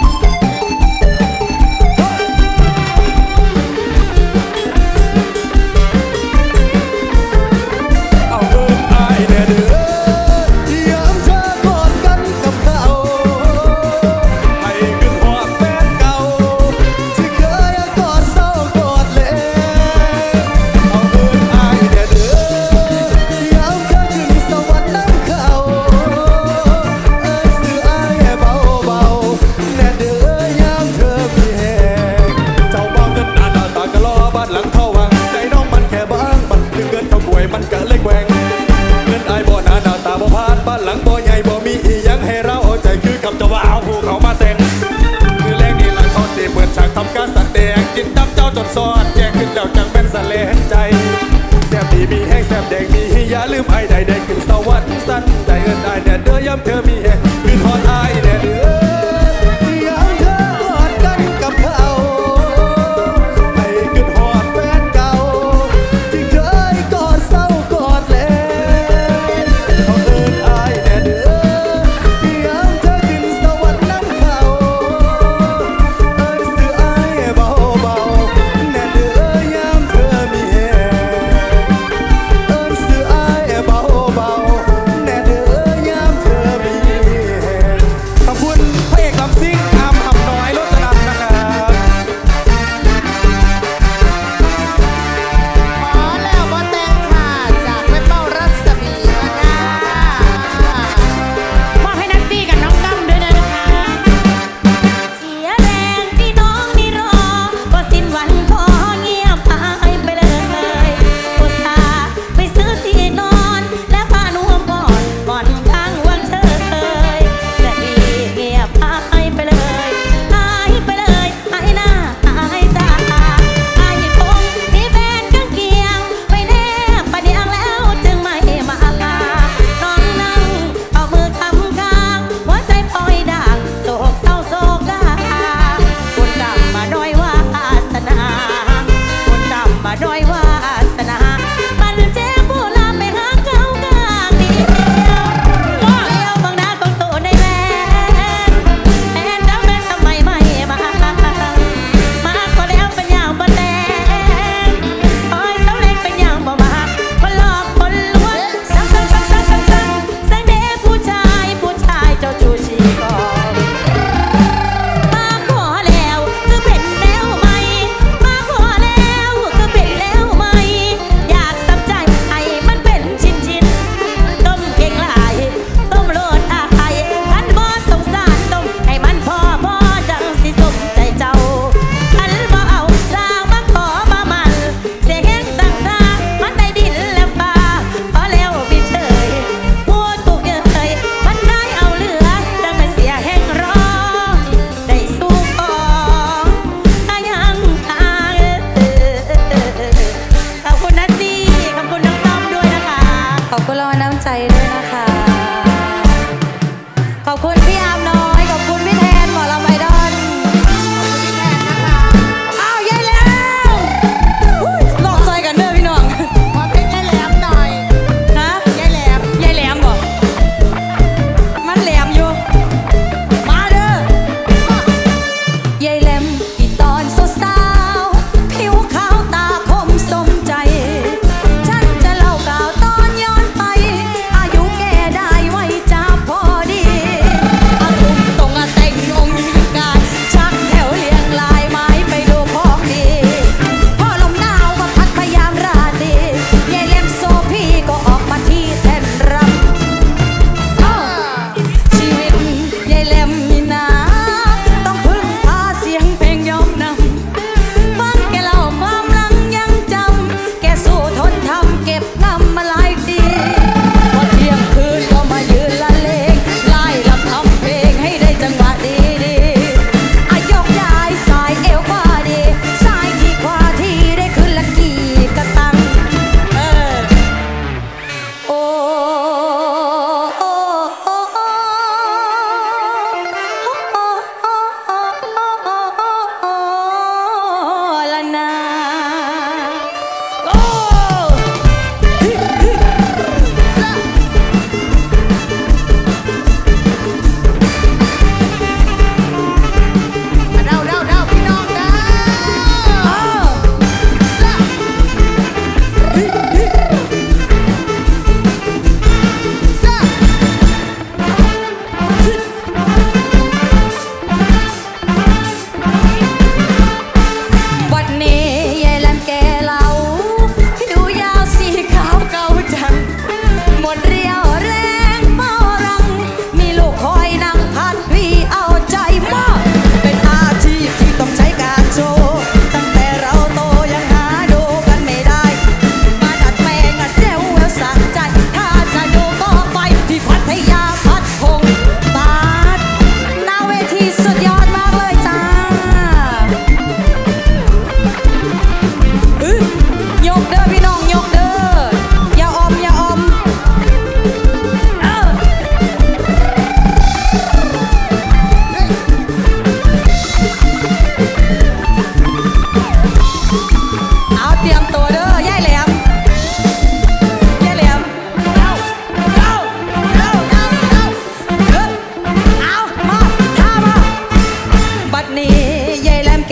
เอาเอิ้นอายแน่เด้อยามเธอกอดกันกับเขาให้ขึ้นฮอดแฟนเก่าที่เคยกอดเศร้ากอดเล่นเอาเอิ้นอายแน่เด้อยามเธอขึ้นสวรรค์น้ำเขาเอ้ยซื้ออายเบาเบาแน่เด้อยามเธอมีแห้งเจ้าบ่าวเงินหน้าหน้าตากะลอบ้านหลังเข้าวังใจน้องมันแค่บางมันถึงเงินเขาป่วยมันก็เลยแกว่งเงินอายบ่หน้าหน้าตาบ่พานบ้านหลังบ่ใหญ่บ่มีอีหยังให้เราเอาใจคือกับเจ้าบ่าวผู้เขามาแต่งคือแรงนี่ล่ะเขาสิเปิดฉากทำการแสดงกินตับเจ้าจนสอดแจ้งขึ้นแล้วจังเป็นแสลงใจแซ่บดีมีแห้งแซ่บแดงมีอย่าลืมไอ้ใดใดขึ้นสวรรค์สั้นใจเอิ้นอายแน่เด้อยามเธอมีแห้งขึ้นฮอดอายแน่เด้อยามเธอกอดกันกับเขาให้ขึ้นฮอดแฟนเก่าที่เคยกอดเศร้ากอดเล่นเขาเอิ้นอายแน่เด้อยามเธอขึ้นสวรรค์น้ำเขาเอ้ยซื้ออายเบาเบาแน่เด้อยามเธอมีแห้งเอิ้นซื้ออายเบาเบาแน่เด้อยามเธอมีแห้งขอบคุณ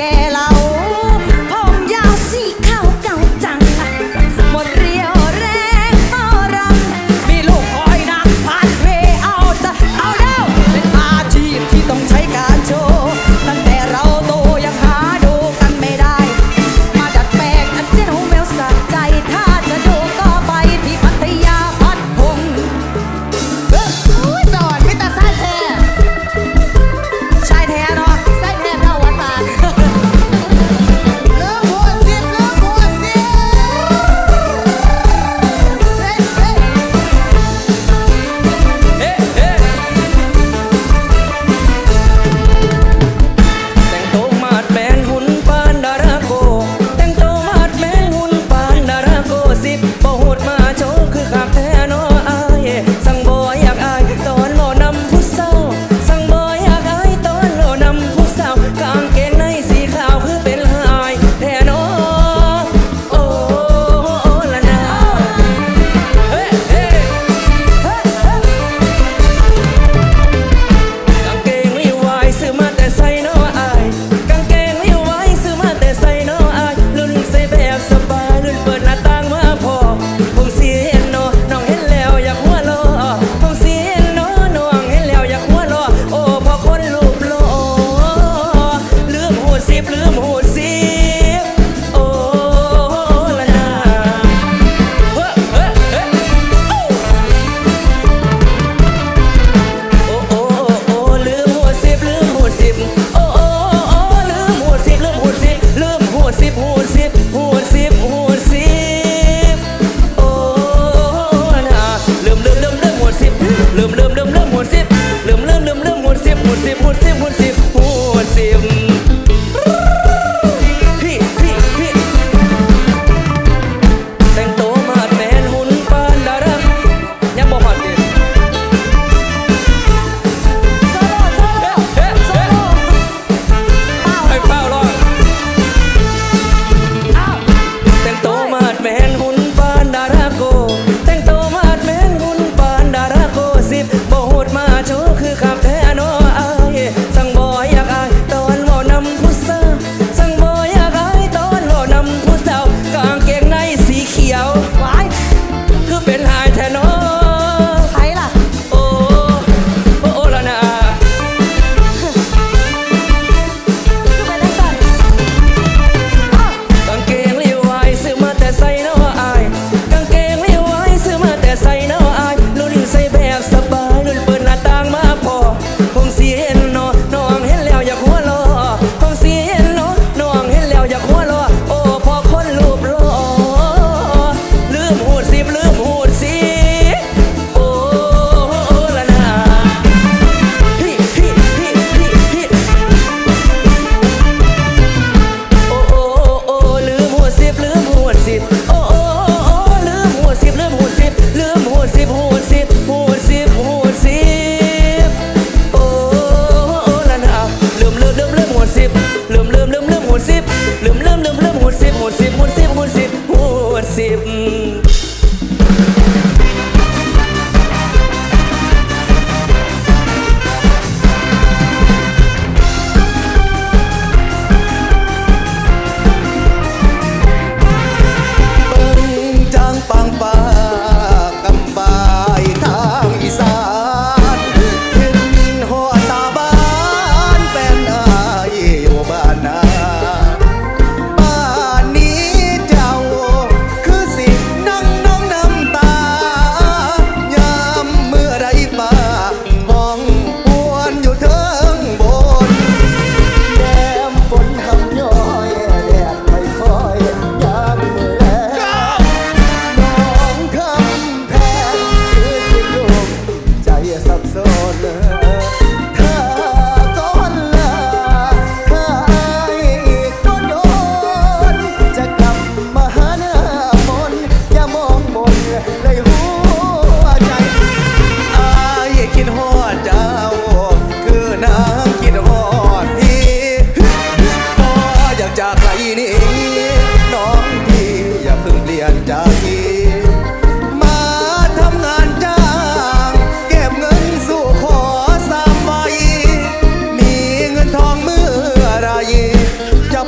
ก่เหล่าผมยาวสีขาวเก่าจังหมดเรียวแรงมอรังมีลูกคอยนักพันเพเอาจะเอาเด้าเป็นอาชีพที่ต้องใช้การโชว์ตั้งแต่เราโตยังหาดูกันไม่ได้มาดัดแปลงอันเจ้าแววสะใจถ้าจะดูก็ไปที่พัทยาพัดพงสอนพิตาไส้แท้ชายแท้เนาะไส้แท้เท่าวัดบานเลิกหัวเสียบเลิกหัวเสียบเฮ้เฮ้เฮ้เฮ้แต่งตัวมาดแมนหุ่นปานดาราโกแต่งตัวมาดแมนหุ่นปานดาราโกสิบบ่หูดมาโชว์คือขักแท้น้ออายสั่งบ่อยากอายตอนโลนำผู้เศร้าสั่งบ่อยากอายตอนโลนำผู้เศร้ากางเกงในสีขาวคือเป็นหายแท้น้อโอ้ละนาเฮ้เฮ้กางเกงลีวายซื้อมาแต่ใส่น้ออายกางเกงลีวายซื้อมาแต่ใส่น้ออายรุ่นใส่แบบสบายรุ่นเปิดหน้าต่างมาพอผมสิเห็นน้อน้องเห็นแล้วอยากหัวเราะผมสิเห็นน้อน้องเห็นแล้วอยากหัวเราะโอ้พอคนรูปหล่อลืมหูสิบลืมหูสิบโอ้ละนาเฮ้เฮ้เฮ้โอ้โอ้โอ้ลืมหูสิบลืมหูสิบโอ้โอ้โอ้ลืมหูสิบลืมหูสิบลืมหูสิบหูสิบหูสิบหูสิบโอ้นะลืมลืมลืมลืมหูสิบลืมลืมลืมลืมหูสิบลืมลืมลืมลืมหูสิบหูสิบหูสิบหูสิบหูสิบพี่พี่พี่แต่งตัวมาดแมนหุ่นปานดารายังบ่ฮอดดิโซโล่โซโล่เฮ้เฮ้เป้าให้เป้ารอดเอ้าแต่งตัวมาดแมนหุ่นปานดาราโกแต่งตัวมาดแมนหุ่นปานดาราโกสิบบ่หูดมาโชว์คือขับแท้น้ออายสั่งบ่อยากอายตอนเว้านำผู้สาวสั่งบ่อยากอายตอนเว้านำผู้สาวกางเกงในสีเขียวไว้คือเป็นหายแท้น้อใครล่ะโอ้โอ้โอ้ละนาคือไปแล้วก่อนเอ้ากางเกงลีวายซื้อมาแต่ใส่น้ออายกางเกงลีวายซื้อมาแต่ใส่น้ออายรุ่นใส่แบบสบายรุ่นเปิดหน้าต่างมาพอคงสิเห็นน้อน้องเห็นแล้วอยากหัวเราะคงสิเห็นน้อน้องเห็นแล้วอยากหัวเราะโอ้พอคนรูปหล่อลืมหูดสิบลืมหูดสิบโอ้ละนาฮิฮิฮิฮิฮิโอ้โอ้โอ้ลืมหูดสิบลืมหูดสิบโอ้โอ้โอ้ลืมหูดสิบลืมหูดสิบลืมหูดสิบหูดสิบหูดสิบหูดสิบโอ้ละนาลืมลืมลืมลืมหูดสิบลืมลืมลืมลืมหูดสิบลืมลืมลืมลืมหูดสิบหูดสิบหูดสิบหูดสิบหูดสิบเบิ่งจางปังปากำบายทางอีสานเห็นหัวตาบ้านแฟนอายอยู่บ้านนาบ้านนี้เจ้าคือสินั่งน้องน้ำตายามเมื่อไรฟ้าห้องหวนอยู่เทิงบน แก้มฝนทำย้อยแดดไม่คอยยามมือแลน้องคำแพงคือสิลูกใจสับสนถ้าก้อนลาถ้าอายก็โดนจะกลับมาหาหน้ามนต์อย่ามองมนเลยหัวใจ อายคิดฮอดเจ้า คือนางคิดฮอดพี่พออยากจากไกลนี่น้องพี่อย่าเพิ่งเปลี่ยนใจมาทำงานจ้างเก็บเงินสู่ขอสามใบมีเงินทองเมื่อไรเจ้า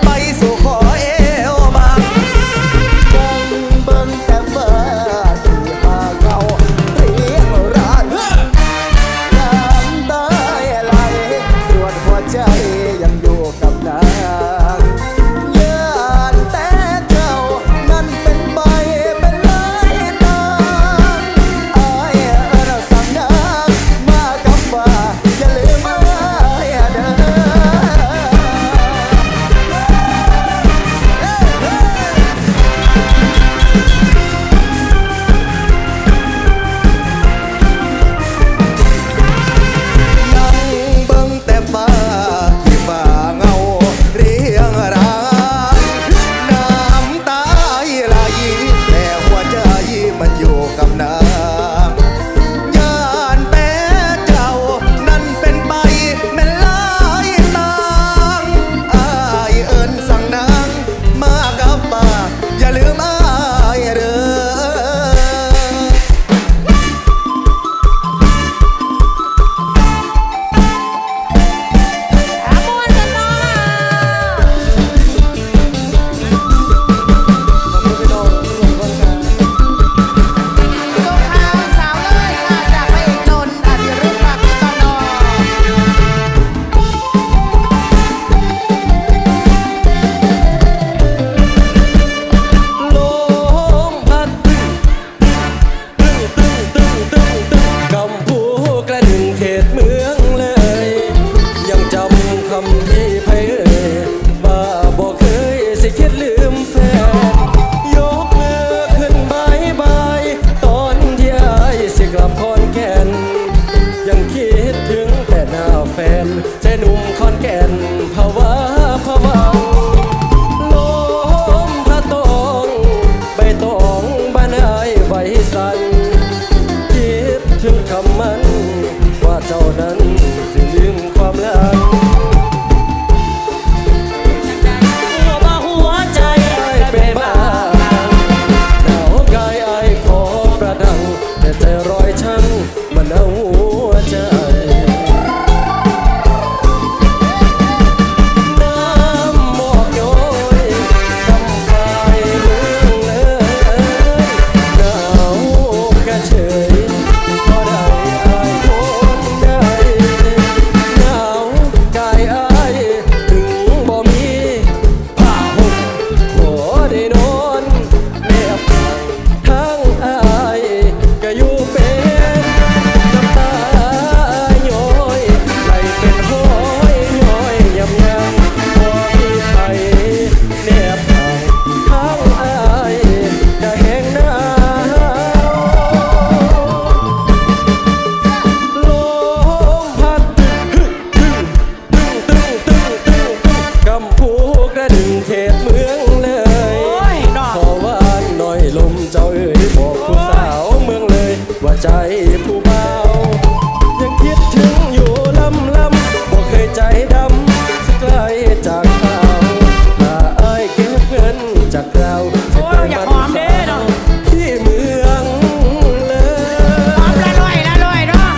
เขตเมืองเลยขอวานหน่อยลมเจ้าเอ๋ยบอกผู้สาวเมืองเลยว่าใจผู้เบายังคิดถึงอยู่ลำลำบอกเคยใจดำสักไกลจากเขาถ้าอ้ายเก็บเงินจากเราจะไปมันที่เมืองเลยหอมละลอยละลอยเนาะ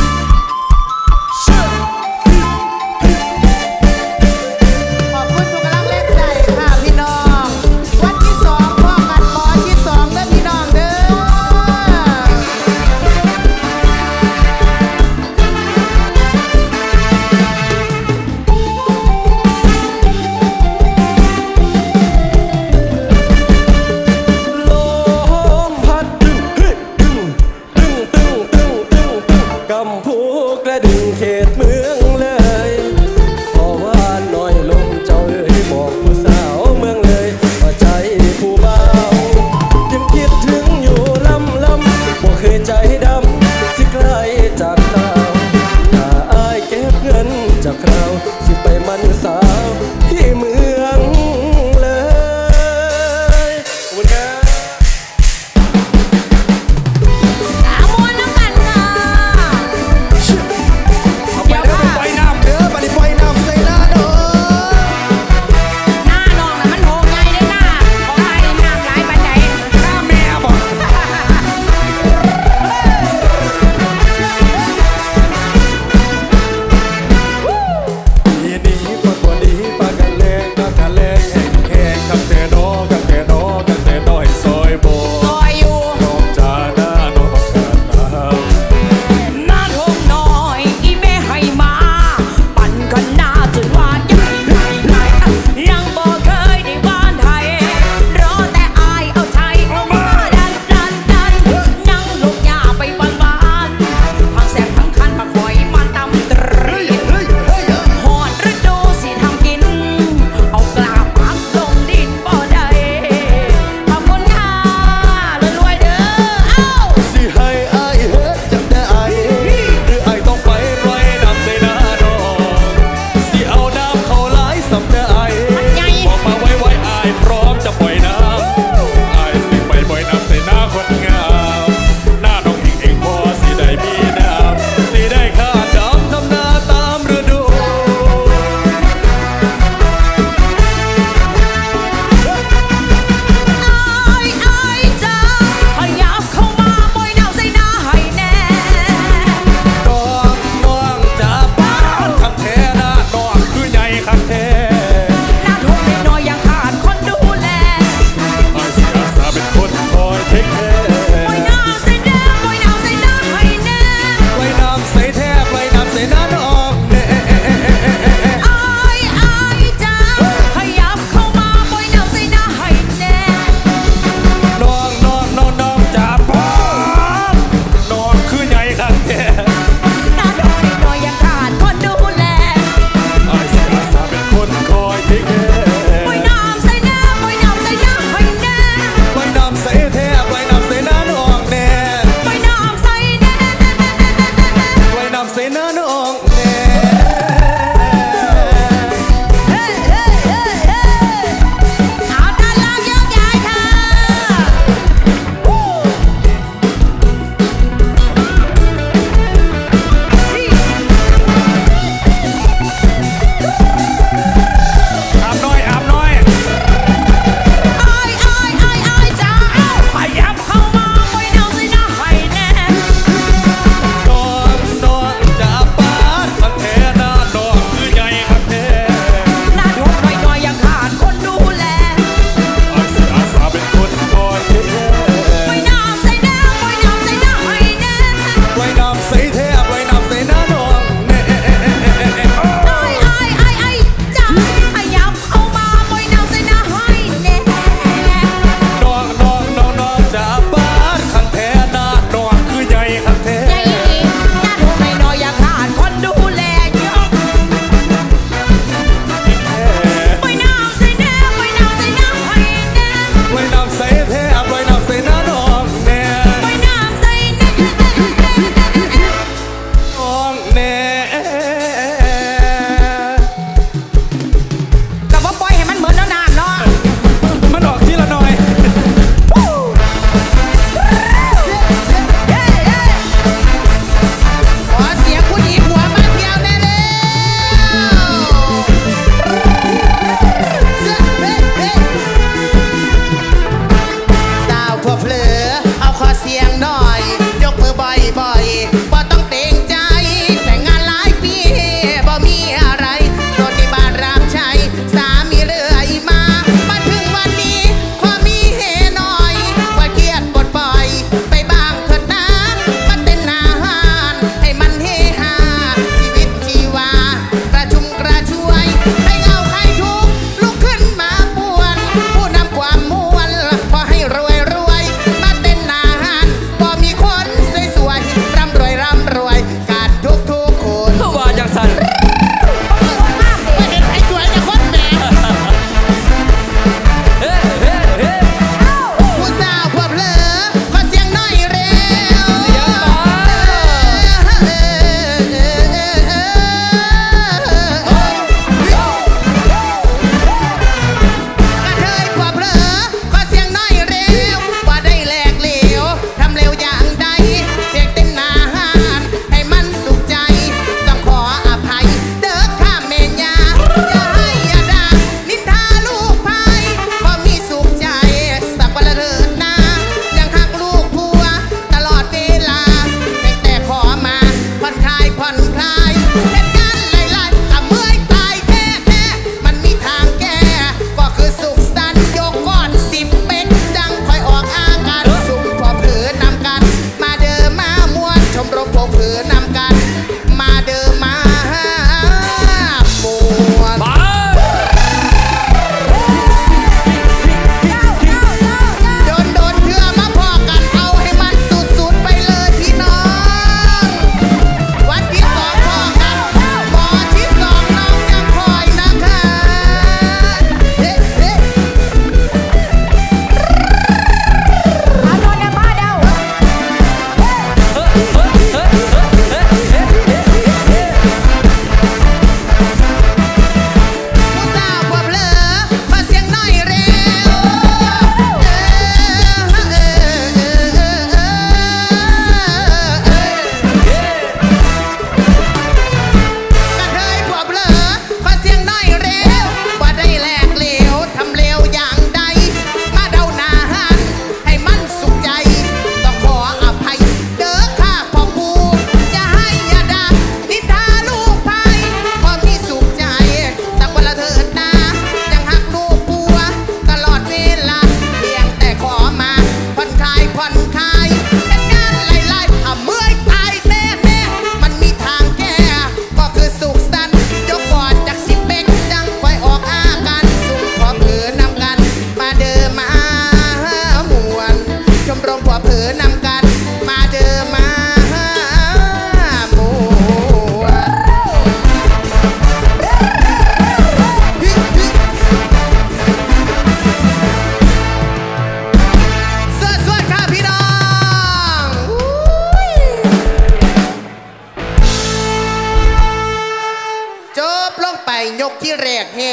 ขอบคุณทุกกำลัง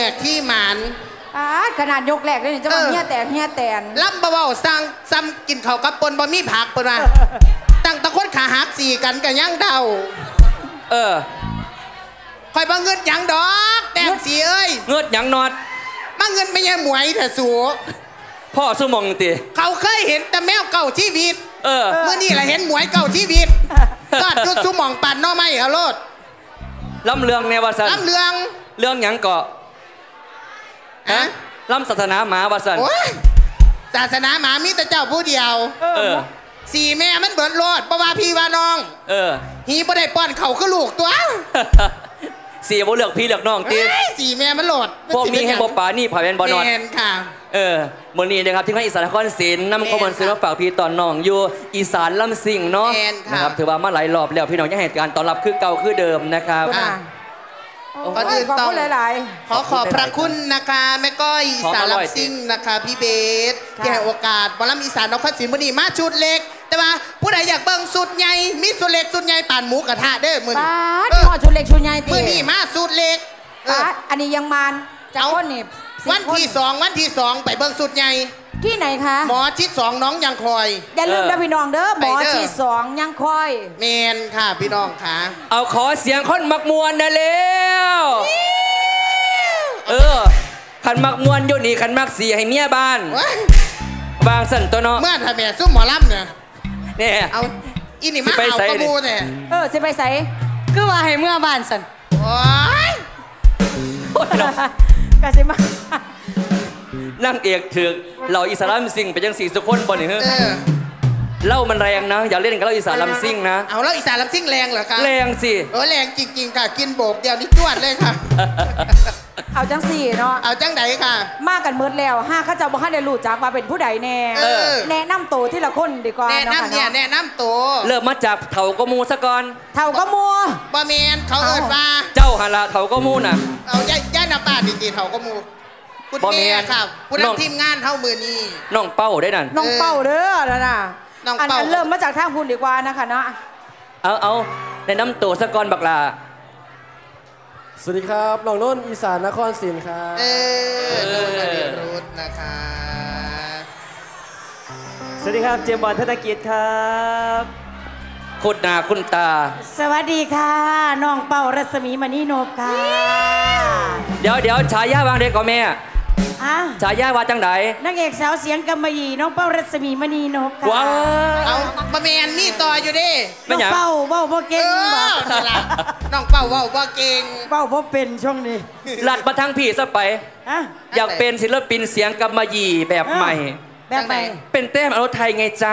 กที่หมานอ่าขนาดยกแรกเลยนี่จะมาเฮียแตกเฮียแตนล่ำเบาๆสั่งซ้ำกินข้าวกับปนบะหมี่ผักปนว่าตั้งตะคนขาหักสี่กันกันยังเดาเออคอยบังเงินยังดอกแต้มสีเอ้ยเงือดยังนอดบังเงินไม่ยังหมวยแต่สูพ่อสมองตีเขาเคยเห็นแต่แมวเก่าชีวิตเออเมื่อนี่แหละเห็นหมวยเก่าชีวิตก็จุดสมองปั่นนอไม่เอาโลดล้ำเรืองในวาสันล้ำเรืองเรื่องหยังเกาะฮะล้ำศาสนาหมาวาสันศาสนาหมามีแต่เจ้าผู้เดียวเออสี่แม่มันเบิดโลดเพราะว่าพี่ว่าน้องเออฮีบ่ได้ป้อนเข่าคือลูกตัวสี่บ่เลือกพี่เลือกน้องตีสี่แม่มันโหลดพวกนี้ให้บ่ป่านี่ผ่าเป็นบ่นอนแม่นค่ะเออมื้อนี้นะครับที่ภาคอีสานนครศรีนำข้อมูลซื้อมาฝากพี่ตอนน้องอยู่อีสานลำซิ่งเนาะนะครับถือว่ามาหลายรอบแล้วพี่น้องยังให้การต้อนรับคือเก่าคือเดิมนะครับก่อนอื่นต้องขอขอบพระคุณนะคะแม่ก้อยอีสานลำซิ่งนะคะพี่เบสที่ให้โอกาสบอลอีสานนครศรีมื้อนี้มาชุดเล็กแต่ว่าผู้ใดอยากเบิ่งสุดใหญ่มีสุดเล็กสุดใหญ่ป่านหมูกระทะเด้อมื้อนี้พอชุดเล็กชุดใหญ่มื้อนี้มาสุดเล็กอันนี้ยังมานจากคนนี่วันที่สองวันที่สองไปเบิ่งสุดใหญ่ที่ไหนคะหมอชิดสองน้องยังคอยอย่าลืมนะพี่น้องเด้อหมอชิดสองยังคอยเมนค่ะพี่น้องค่ะเอาขอเสียงคนมักมวนนะเร็วเออขันมักมวนอยู่นี่ขันมักสีให้เมียบ้านบางสั่นตัวเนาะเมื่อทำแม่ซุ่มหมอลำเนี่ยเนี่ยเอาอินี่มาเอากระมูเนี่ยเออจะไปใส่คือว่าให้เมื่อบ้านสั่นโอ้ยกะสิมานั่งเอกถือเราอีสานลำซิ่งไปยังสี่สุคนบนนี่เฮ้ยเล่ามันแรงนะอย่าเล่นกับเล่าอีสานลำซิ่งนะเอาเล่าอีสานลำซิ่งแรงเหรอคะแรงสิเออแรงจริงๆค่ะกินโบกเดียวนี่จวดเลยค่ะเอาจังสี่เนาะเอาจังไหนค่ะมากันมืดแล้วห้าข้าเจ้าบ่ฮั่นได้รู้จักว่าเป็นผู้ใดแน่แนะนำตัวที่ละคนดีกว่าแนะนำเนี่ยแนะนำตัวเริ่มมาจากเถาก็มูซะก่อนเถาก็มูบะเมนเขาเอิญมาเจ้าฮาราเถาก็มูน่ะเอาย่าย่าหน้าป้าดีๆเถาก็มูคุณแม่ครับคุณนำทีมงานเท่ามือนี้น้องเป้าได้นั่นน้องเป้าเด้อนะน่ะอันนั้นเริ่มมาจากทางคุณดีกว่านะคะเนาะเอาเอาในน้ำตัวสะกอนบักลาสวัสดีครับน้องโน้นอีสานนครศรีครับเออโน้นอดีรุธนะคะสวัสดีครับเจมส์บอลธนกิจครับคุณนาคุณตาสวัสดีค่ะน้องเป้ารัศมีมณีนพค่ะเดี๋ยวเดี๋ยวฉายาวางเด็กก่อนแม่ฉายาวาจังไดนางเอกสาวเสียงกำมะหยี่น้องเป้ารัศมีมณีนพค่ะว้าเอาบะเมนมีต่ออยู่ดิน้องเป้าเป้าบ่เก่งน้องเป้าเป้าบ่เก่งเป้าบ่เป็นช่วงนี้หลัดมาทางพี่ซะไปอยากเป็นศิลปินเสียงกำมะหยี่แบบใหม่แบบใหม่เป็นแต้มอนุไทยไงจ้า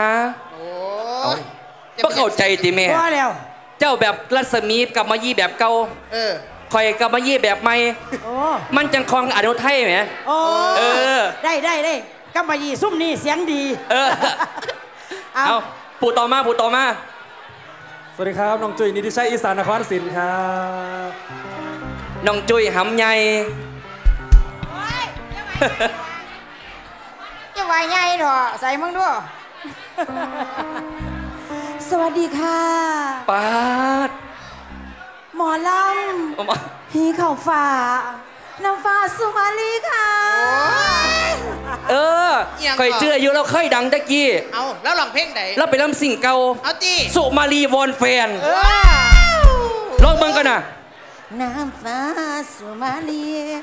ก็เข้าใจติแม่เจ้าแบบรัศมีกำมะหยี่แบบเก่าคอยกำมะหยี่แบบใหม่มันจังคลองอนุไทยไหมเออได้ได้ได้กำมะหยี่ซุ่มนี่เสียงดีเออเอาปู่ต่อมาปู่ต่อมาสวัสดีครับน้องจุ้ยนิติชัยอีสานนครศรีครับน้องจุ้ยหำใหญ่จะไหวใหญ่หรอใส่มึงด้วยสวัสดีค่ะปาดหมอลำฮีเข่าฟ้าน้ำฟ้าสุมาลีค่ะเออเคยเชื่ออยู่แล้วเคยดังตะกี้เอาแล้วลองเพลงไหนแล้วไปลำสิ่งเก่าเอาจีสุมาลีวอนแฟนลองเบิ่งกันนะน้ำฟ้าสุมาลี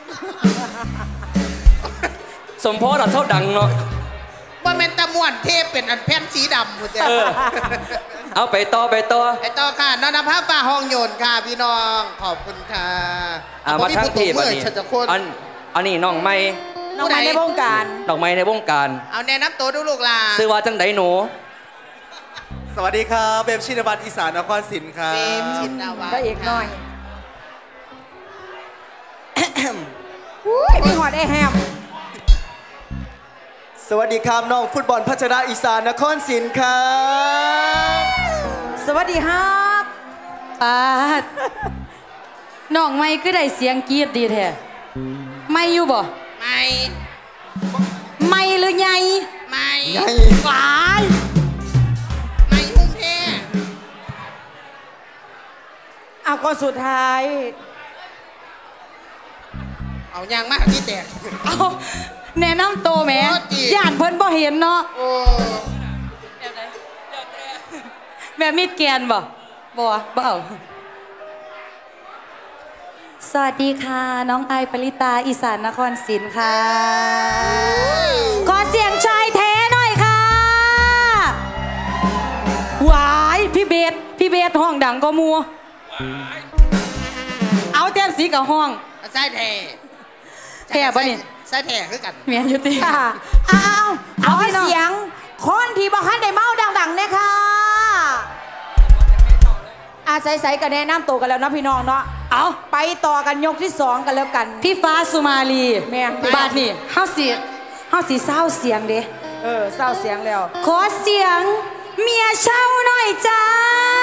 สมพรเราเท่าดังเนาะว่าเป็นตะมวนเทพเป็นอันแผ่นสีดำหมดเลยเอาไปต่อไปต่อไปต่อค่ะนนภาฟ้าห้องโยนค่ะพี่น้องขอบคุณค่ะมาทั้งทีแบบนี้อันอันนี้น้องไม้น้องไม้ในวงการน้องไม้ในวงการเอาแนะนำตัวดูลูกหลานซื้อว่าจังไดหนูสวัสดีครับเบมชินวัตรอีสานนครศรีครับเบมชินวัตรพระเอกน้อยมีหอดไอแฮมสวัสดีครับน้องฟุตบอลพัชราอีสานนครศรีครับสวัสดีครับปาดน้องไม่ก็ได้เสียงกีดดีแท้ไม่อยู่บ่ไม่ไม่หรือไงไม่ไงหวายไม่หุ้มแท้เอาคนสุดท้ายเอายางมากที่แตกเอาแนะนำโตแหม่โอ้จิย่านเพิ่นบ่เห็นเนาะโอ้แบบมีดแกนบ่บ่บ่เอาสวัสดีค่ะน้องไอปริตาอีสานนครศรีค่ะขอเสียงชายแท้หน่อยค่ะหวายพี่เบสพี่เบสห้องดังก็มัวเอาแต้มสีกับห้องใส่แท้แท้ปะนี่ใส่แท้คือกันเมียนอยู่ตีค่ะอ้าวขอเสียงคนที่บอกให้ได้เมาดังๆนะคะอาใส่ๆกันแนะนำตัวกันแล้วนะพี่น้องเนาะเอาไปต่อกันยกที่สองกันแล้วกันพี่ฟ้าสุมาลีแม่นบาดนี่เฮาสิเฮาสิเศร้าเสียงเด้เออเศร้าเสียงแล้วขอเสียงเมียเช่าหน่อยจ้า